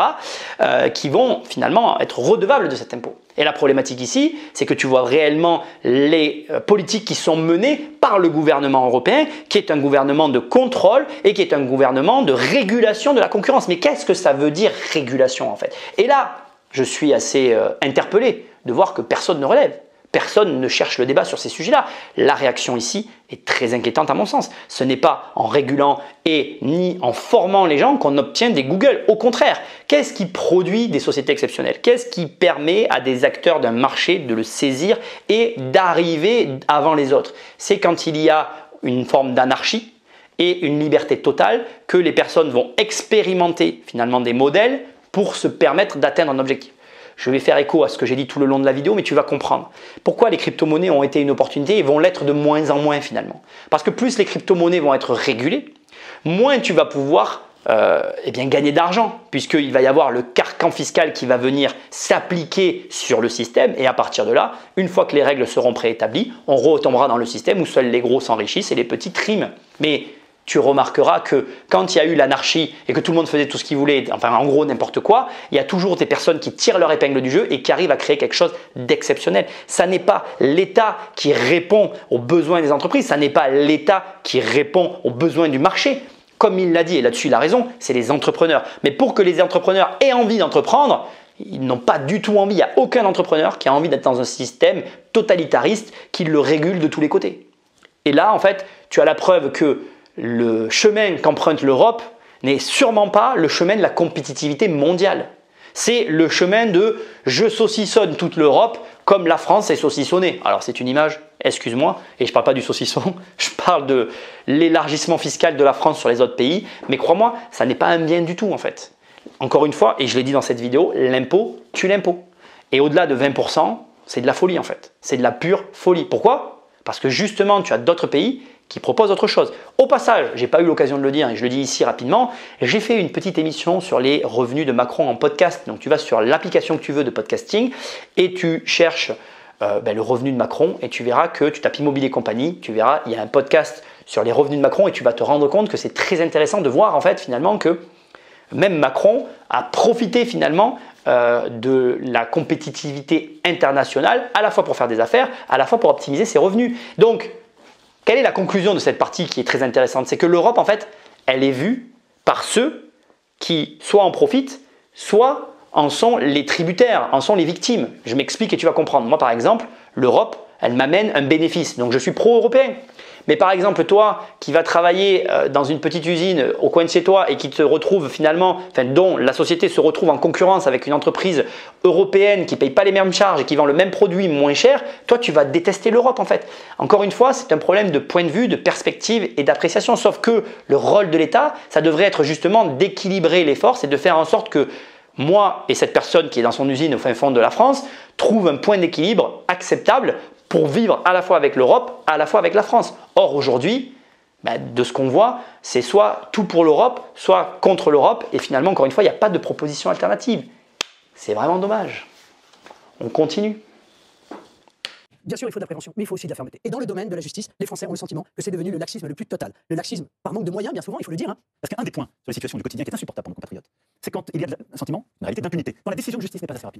qui vont finalement être redevables de cet impôt. Et la problématique ici, c'est que tu vois réellement les politiques qui sont menées par le gouvernement européen, qui est un gouvernement de contrôle et qui est un gouvernement de régulation de la concurrence. Mais qu'est-ce que ça veut dire régulation en fait? Et là, je suis assez interpellé de voir que personne ne relève. Personne ne cherche le débat sur ces sujets-là. La réaction ici est très inquiétante à mon sens. Ce n'est pas en régulant et ni en formant les gens qu'on obtient des Google. Au contraire, qu'est-ce qui produit des sociétés exceptionnelles? Qu'est-ce qui permet à des acteurs d'un marché de le saisir et d'arriver avant les autres? C'est quand il y a une forme d'anarchie et une liberté totale que les personnes vont expérimenter finalement des modèles pour se permettre d'atteindre un objectif. Je vais faire écho à ce que j'ai dit tout le long de la vidéo, mais tu vas comprendre pourquoi les crypto-monnaies ont été une opportunité et vont l'être de moins en moins finalement. Parce que plus les crypto-monnaies vont être régulées, moins tu vas pouvoir gagner d'argent, puisqu'il va y avoir le carcan fiscal qui va venir s'appliquer sur le système, et à partir de là, une fois que les règles seront préétablies, on retombera dans le système où seuls les gros s'enrichissent et les petits triment. Mais tu remarqueras que quand il y a eu l'anarchie et que tout le monde faisait tout ce qu'il voulait, enfin en gros n'importe quoi, il y a toujours des personnes qui tirent leur épingle du jeu et qui arrivent à créer quelque chose d'exceptionnel. Ça n'est pas l'État qui répond aux besoins des entreprises, ça n'est pas l'État qui répond aux besoins du marché. Comme il l'a dit, et là-dessus il a raison, c'est les entrepreneurs. Mais pour que les entrepreneurs aient envie d'entreprendre, ils n'ont pas du tout envie, il n'y a aucun entrepreneur qui a envie d'être dans un système totalitariste qui le régule de tous les côtés. Et là en fait, tu as la preuve que le chemin qu'emprunte l'Europe n'est sûrement pas le chemin de la compétitivité mondiale. C'est le chemin de « je saucissonne toute l'Europe comme la France est saucissonnée ». Alors c'est une image, excuse-moi, et je ne parle pas du saucisson, je parle de l'élargissement fiscal de la France sur les autres pays, mais crois-moi, ça n'est pas un bien du tout en fait. Encore une fois, et je l'ai dit dans cette vidéo, l'impôt tue l'impôt. Et au-delà de 20%, c'est de la folie en fait, c'est de la pure folie. Pourquoi? Parce que justement, tu as d'autres pays qui propose autre chose. Au passage, je n'ai pas eu l'occasion de le dire et je le dis ici rapidement, j'ai fait une petite émission sur les revenus de Macron en podcast. Donc tu vas sur l'application que tu veux de podcasting et tu cherches le revenu de Macron et tu verras que tu tapes Immobilier Compagnie, tu verras, il y a un podcast sur les revenus de Macron et tu vas te rendre compte que c'est très intéressant de voir en fait finalement que même Macron a profité finalement de la compétitivité internationale à la fois pour faire des affaires, à la fois pour optimiser ses revenus. Donc, quelle est la conclusion de cette partie qui est très intéressante? C'est que l'Europe, en fait, elle est vue par ceux qui soit en profitent, soit en sont les tributaires, en sont les victimes. Je m'explique et tu vas comprendre. Moi, par exemple, l'Europe, elle m'amène un bénéfice. Donc, je suis pro-européen. Mais par exemple, toi qui vas travailler dans une petite usine au coin de chez toi et qui te retrouve finalement, dont la société se retrouve en concurrence avec une entreprise européenne qui ne paye pas les mêmes charges et qui vend le même produit moins cher, toi tu vas détester l'Europe en fait. Encore une fois, c'est un problème de point de vue, de perspective et d'appréciation. Sauf que le rôle de l'État, ça devrait être justement d'équilibrer les forces et de faire en sorte que moi et cette personne qui est dans son usine au fin fond de la France trouve un point d'équilibre acceptable pour vivre à la fois avec l'Europe, à la fois avec la France. Or aujourd'hui, de ce qu'on voit, c'est soit tout pour l'Europe, soit contre l'Europe. Et finalement, encore une fois, il n'y a pas de proposition alternative. C'est vraiment dommage. On continue. Bien sûr, il faut de la prévention, mais il faut aussi de la fermeté. Et dans le domaine de la justice, les Français ont le sentiment que c'est devenu le laxisme le plus total. Le laxisme par manque de moyens, bien souvent, il faut le dire. Hein. Parce qu'un des points sur les situations du quotidien qui est insupportable pour nos compatriotes, c'est quand il y a un sentiment, une réalité d'impunité, quand la décision de justice n'est pas assez rapide.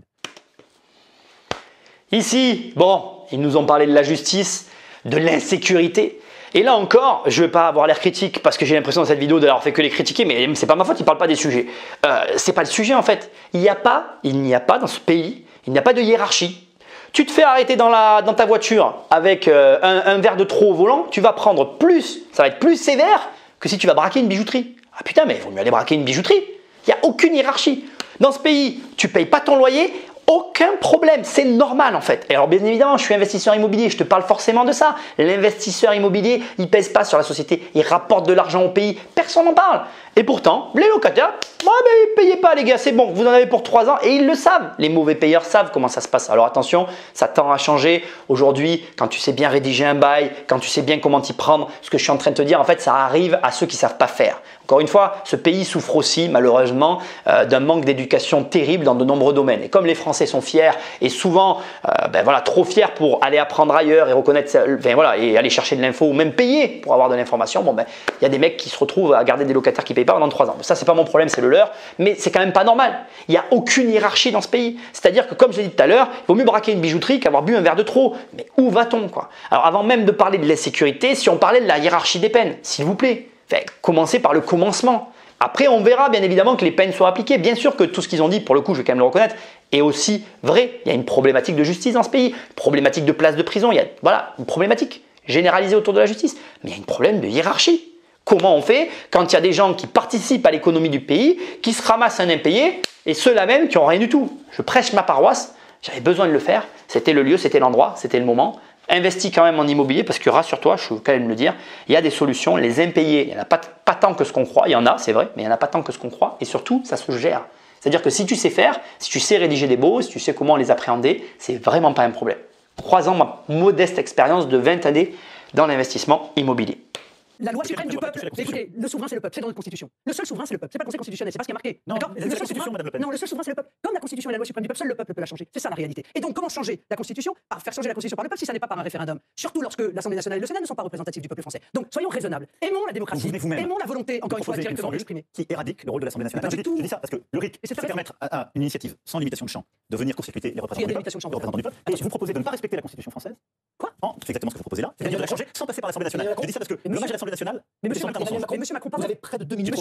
Ici, bon, ils nous ont parlé de la justice, de l'insécurité. Et là encore, je ne vais pas avoir l'air critique parce que j'ai l'impression dans cette vidéo d'avoir fait que les critiquer, mais c'est pas ma faute, ils ne parlent pas des sujets. C'est pas le sujet en fait. Il n'y a pas dans ce pays, il n'y a pas de hiérarchie. Tu te fais arrêter dans ta voiture avec un verre de trop au volant, tu vas prendre plus, ça va être plus sévère que si tu vas braquer une bijouterie. Ah putain, mais il vaut mieux aller braquer une bijouterie. Il n'y a aucune hiérarchie. Dans ce pays, tu ne payes pas ton loyer, aucun problème, c'est normal en fait. Et alors bien évidemment, je suis investisseur immobilier, je te parle forcément de ça. L'investisseur immobilier, il ne pèse pas sur la société, il rapporte de l'argent au pays, personne n'en parle. Et pourtant, les locataires, payez pas les gars, c'est bon, vous en avez pour 3 ans et ils le savent. Les mauvais payeurs savent comment ça se passe. Alors attention, ça tend à changer. Aujourd'hui, quand tu sais bien rédiger un bail, quand tu sais bien comment t'y prendre, ce que je suis en train de te dire, en fait, ça arrive à ceux qui ne savent pas faire. Encore une fois, ce pays souffre aussi malheureusement d'un manque d'éducation terrible dans de nombreux domaines. Et comme les Français sont fiers et souvent trop fiers pour aller apprendre ailleurs et reconnaître, et aller chercher de l'info ou même payer pour avoir de l'information, il y a des mecs qui se retrouvent à garder des locataires qui ne payent pas pendant 3 ans. Ça, c'est pas mon problème, c'est le leur, mais c'est quand même pas normal. Il n'y a aucune hiérarchie dans ce pays. C'est-à-dire que, comme je l'ai dit tout à l'heure, il vaut mieux braquer une bijouterie qu'avoir bu un verre de trop. Mais où va-t-on quoi? Alors, avant même de parler de l'insécurité, si on parlait de la hiérarchie des peines, s'il vous plaît, commencez par le commencement. Après, on verra bien évidemment que les peines soient appliquées. Bien sûr que tout ce qu'ils ont dit, pour le coup, je vais quand même le reconnaître, est aussi vrai. Il y a une problématique de justice dans ce pays, une problématique de place de prison, il y a une problématique généralisée autour de la justice. Mais il y a un problème de hiérarchie. Comment on fait quand il y a des gens qui participent à l'économie du pays, qui se ramassent un impayé, et ceux-là même qui n'ont rien du tout? Je prêche ma paroisse, j'avais besoin de le faire, c'était le lieu, c'était l'endroit, c'était le moment. Investis quand même en immobilier parce que rassure-toi, je veux quand même le dire, il y a des solutions. Les impayés, il n'y en a pas tant que ce qu'on croit. Il y en a, c'est vrai, mais il n'y en a pas tant que ce qu'on croit. Et surtout, ça se gère. C'est-à-dire que si tu sais faire, si tu sais rédiger des baux, si tu sais comment les appréhender, c'est vraiment pas un problème. Croisant ma modeste expérience de 20 années dans l'investissement immobilier. La loi suprême du peuple, écoutez, le souverain c'est le peuple, c'est dans notre constitution. Le seul souverain c'est le peuple, c'est pas le Conseil constitutionnel, c'est pas ce qui est marqué. Non, d'accord. le seul souverain, Madame Le Pen. Non, le seul souverain c'est le peuple. Comme la constitution et la loi suprême du peuple, seul le peuple peut la changer. C'est ça la réalité. Et donc comment changer la constitution? Par faire changer la constitution par le peuple si ça n'est pas par un référendum. Surtout lorsque l'Assemblée nationale et le Sénat ne sont pas représentatifs du peuple français. Donc soyons raisonnables. Aimons la démocratie, aimons la volonté, encore une fois, directement exprimée. Qui éradique le rôle de l'Assemblée nationale. Pas du tout. Je dis ça parce que le RIC, c'est permettre à une initiative sans limitation de champ de venir court-circuiter les représentants du peuple. Et vous proposez de ne pas respecter la constitution française. Quoi? C'est exactement ce que vous proposez là. C'est-à-dire de la changer sans passer par l'Assemblée nationale. Je dis ça parce que le match de l'Assemblée nationale. Mais monsieur Macron, vous avez près de 2 minutes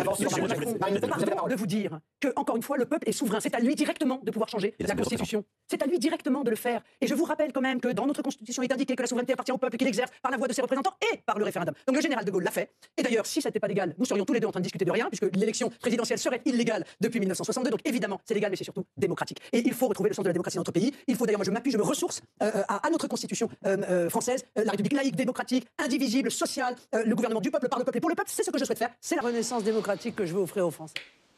de vous dire que, encore une fois, le peuple est souverain. C'est à lui directement de pouvoir changer la Constitution. C'est à lui directement de le faire. Et je vous rappelle quand même que dans notre Constitution, il est indiqué que la souveraineté appartient au peuple qu'il exerce par la voix de ses représentants et par le référendum. Donc le général de Gaulle l'a fait. Et d'ailleurs, si ça n'était pas légal, nous serions tous les deux en train de discuter de rien, puisque l'élection présidentielle serait illégale depuis 1962. Donc évidemment, c'est légal, mais c'est surtout démocratique. Et il faut retrouver le sens de la démocratie dans notre pays. Il faut d'ailleurs, moi je me ressource à notre Constitution française, la République laïque, démocratique, indivisible, sociale, le gouvernement du peuple, par le peuple et pour le peuple. C'est ce que je souhaite faire. C'est la renaissance démocratique que je veux offrir aux Français.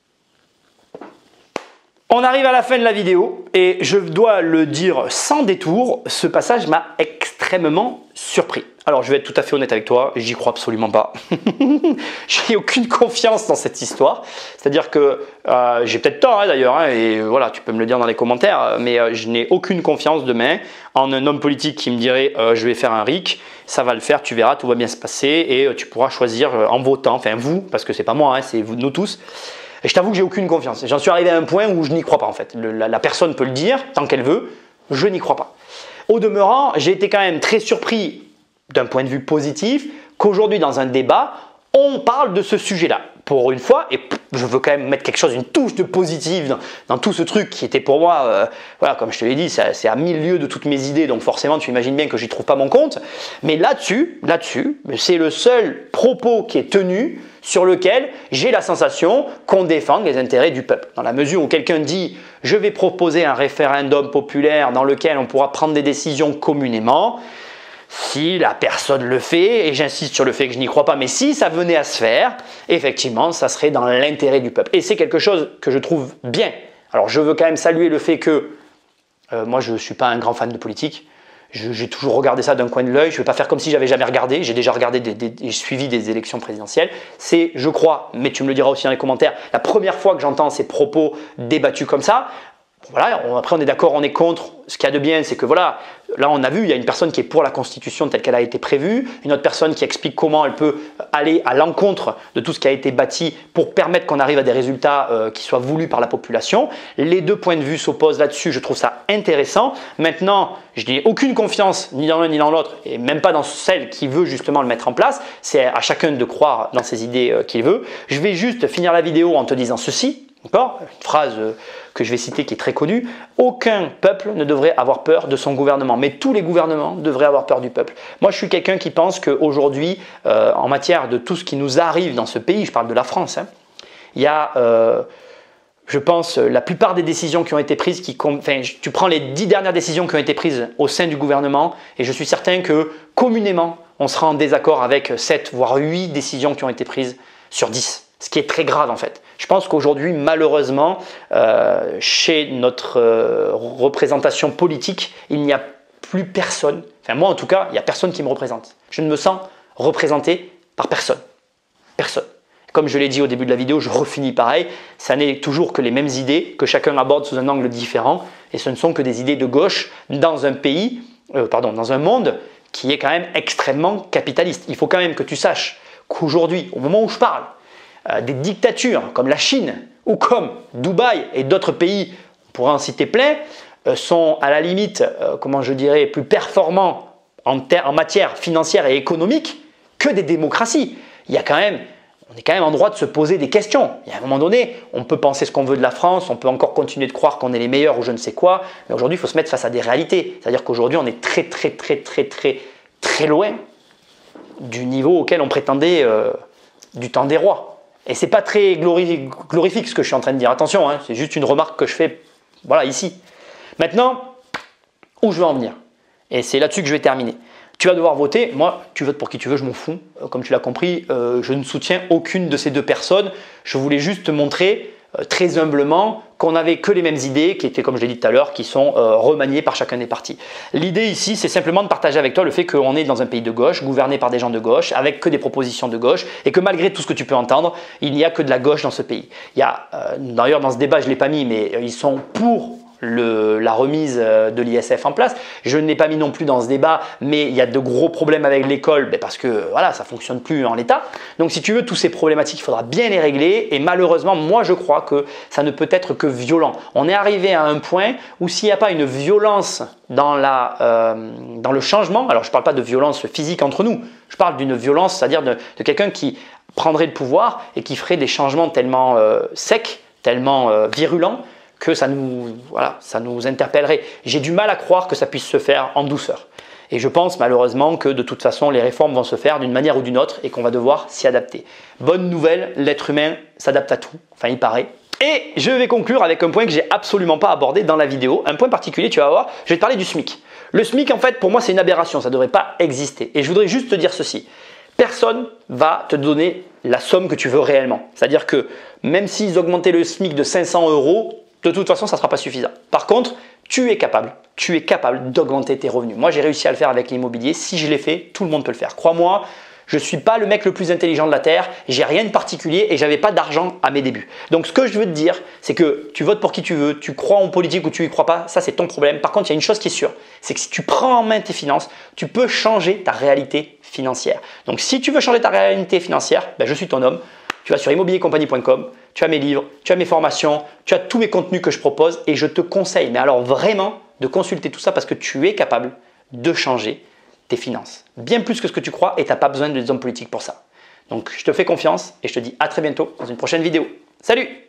On arrive à la fin de la vidéo et je dois le dire sans détour, ce passage m'a extrêmement surpris. Alors je vais être tout à fait honnête avec toi, j'y crois absolument pas. J'ai aucune confiance dans cette histoire. C'est-à-dire que j'ai peut-être tort d'ailleurs, et voilà, tu peux me le dire dans les commentaires, mais je n'ai aucune confiance demain en un homme politique qui me dirait je vais faire un RIC, ça va le faire, tu verras, tout va bien se passer et tu pourras choisir en votant, enfin vous, parce que c'est pas moi, c'est vous, nous tous. Et je t'avoue que j'ai aucune confiance. J'en suis arrivé à un point où je n'y crois pas en fait. La personne peut le dire tant qu'elle veut, je n'y crois pas. Au demeurant, j'ai été quand même très surpris d'un point de vue positif qu'aujourd'hui dans un débat, on parle de ce sujet-là. Pour une fois, et je veux quand même mettre quelque chose, une touche de positive dans tout ce truc qui était pour moi, voilà, comme je te l'ai dit, c'est à mille lieues de toutes mes idées, donc forcément tu imagines bien que j'y trouve pas mon compte. Mais là-dessus, c'est le seul propos qui est tenu sur lequel j'ai la sensation qu'on défende les intérêts du peuple. Dans la mesure où quelqu'un dit « je vais proposer un référendum populaire dans lequel on pourra prendre des décisions communément », si la personne le fait, et j'insiste sur le fait que je n'y crois pas, mais si ça venait à se faire, effectivement, ça serait dans l'intérêt du peuple. Et c'est quelque chose que je trouve bien. Alors je veux quand même saluer le fait que moi je ne suis pas un grand fan de politique. J'ai toujours regardé ça d'un coin de l'œil. Je ne vais pas faire comme si j'avais jamais regardé. J'ai déjà regardé et suivi des élections présidentielles. C'est, je crois, mais tu me le diras aussi dans les commentaires, la première fois que j'entends ces propos débattus comme ça. Voilà, après on est d'accord, on est contre. Ce qu'il y a de bien, c'est que voilà, là on a vu, il y a une personne qui est pour la Constitution telle qu'elle a été prévue, une autre personne qui explique comment elle peut aller à l'encontre de tout ce qui a été bâti pour permettre qu'on arrive à des résultats qui soient voulus par la population. Les deux points de vue s'opposent là-dessus, je trouve ça intéressant. Maintenant, je n'ai aucune confiance ni dans l'un ni dans l'autre, et même pas dans celle qui veut justement le mettre en place. C'est à chacun de croire dans ses idées qu'il veut. Je vais juste finir la vidéo en te disant ceci. D'accord ? Une phrase que je vais citer qui est très connue. Aucun peuple ne devrait avoir peur de son gouvernement, mais tous les gouvernements devraient avoir peur du peuple. Moi, je suis quelqu'un qui pense qu'aujourd'hui, en matière de tout ce qui nous arrive dans ce pays, je parle de la France, hein, il y a, je pense, la plupart des décisions qui ont été prises, tu prends les 10 dernières décisions qui ont été prises au sein du gouvernement, et je suis certain que communément, on sera en désaccord avec 7 voire 8 décisions qui ont été prises sur 10. Ce qui est très grave en fait. Je pense qu'aujourd'hui, malheureusement, chez notre représentation politique, il n'y a plus personne, enfin moi en tout cas, il n'y a personne qui me représente. Je ne me sens représenté par personne. Personne. Comme je l'ai dit au début de la vidéo, je refinis pareil, ça n'est toujours que les mêmes idées, que chacun aborde sous un angle différent, et ce ne sont que des idées de gauche dans un pays, dans un monde qui est quand même extrêmement capitaliste. Il faut quand même que tu saches qu'aujourd'hui, au moment où je parle, des dictatures comme la Chine ou comme Dubaï et d'autres pays, on pourrait en citer plein, sont à la limite, comment je dirais, plus performants en matière financière et économique que des démocraties. On est quand même en droit de se poser des questions. Il y a un moment donné, on peut penser ce qu'on veut de la France, on peut encore continuer de croire qu'on est les meilleurs ou je ne sais quoi, mais aujourd'hui, il faut se mettre face à des réalités. C'est-à-dire qu'aujourd'hui, on est très loin du niveau auquel on prétendait du temps des rois. Et ce n'est pas très glorifique ce que je suis en train de dire. Attention, hein, c'est juste une remarque que je fais voilà, ici. Maintenant, où je veux en venir? Et c'est là-dessus que je vais terminer. Tu vas devoir voter. Moi, tu votes pour qui tu veux, je m'en fous. Comme tu l'as compris, je ne soutiens aucune de ces deux personnes. Je voulais juste te montrer très humblement qu'on n'avait que les mêmes idées qui étaient, comme je l'ai dit tout à l'heure, qui sont remaniées par chacun des partis. L'idée ici, c'est simplement de partager avec toi le fait qu'on est dans un pays de gauche, gouverné par des gens de gauche, avec que des propositions de gauche, et que malgré tout ce que tu peux entendre, il n'y a que de la gauche dans ce pays. Il y a, d'ailleurs dans ce débat, je ne l'ai pas mis, mais ils sont pour la remise de l'ISF en place. Je ne l'ai pas mis non plus dans ce débat, mais il y a de gros problèmes avec l'école parce que voilà, ça ne fonctionne plus en l'état. Donc si tu veux, tous ces problématiques, il faudra bien les régler et malheureusement, moi je crois que ça ne peut être que violent. On est arrivé à un point où s'il n'y a pas une violence dans le changement, alors je ne parle pas de violence physique entre nous, je parle d'une violence, c'est-à-dire de quelqu'un qui prendrait le pouvoir et qui ferait des changements tellement secs, tellement virulents, que ça nous interpellerait. J'ai du mal à croire que ça puisse se faire en douceur. Et je pense malheureusement que de toute façon, les réformes vont se faire d'une manière ou d'une autre et qu'on va devoir s'y adapter. Bonne nouvelle, l'être humain s'adapte à tout, enfin il paraît. Et je vais conclure avec un point que j'ai absolument pas abordé dans la vidéo, un point particulier, tu vas voir, je vais te parler du SMIC. Le SMIC en fait pour moi c'est une aberration, ça ne devrait pas exister. Et je voudrais juste te dire ceci, personne va te donner la somme que tu veux réellement. C'est-à-dire que même s'ils augmentaient le SMIC de 500 €, de toute façon, ça ne sera pas suffisant. Par contre, tu es capable d'augmenter tes revenus. Moi, j'ai réussi à le faire avec l'immobilier. Si je l'ai fait, tout le monde peut le faire. Crois-moi, je ne suis pas le mec le plus intelligent de la Terre, j'ai rien de particulier et je n'avais pas d'argent à mes débuts. Donc, ce que je veux te dire, c'est que tu votes pour qui tu veux, tu crois en politique ou tu n'y crois pas, ça c'est ton problème. Par contre, il y a une chose qui est sûre, c'est que si tu prends en main tes finances, tu peux changer ta réalité financière. Donc, si tu veux changer ta réalité financière, je suis ton homme. Tu vas sur immobiliercompagnie.com, tu as mes livres, tu as mes formations, tu as tous mes contenus que je propose et je te conseille, mais alors vraiment, de consulter tout ça parce que tu es capable de changer tes finances. Bien plus que ce que tu crois et tu n'as pas besoin des hommes politiques pour ça. Donc je te fais confiance et je te dis à très bientôt dans une prochaine vidéo. Salut!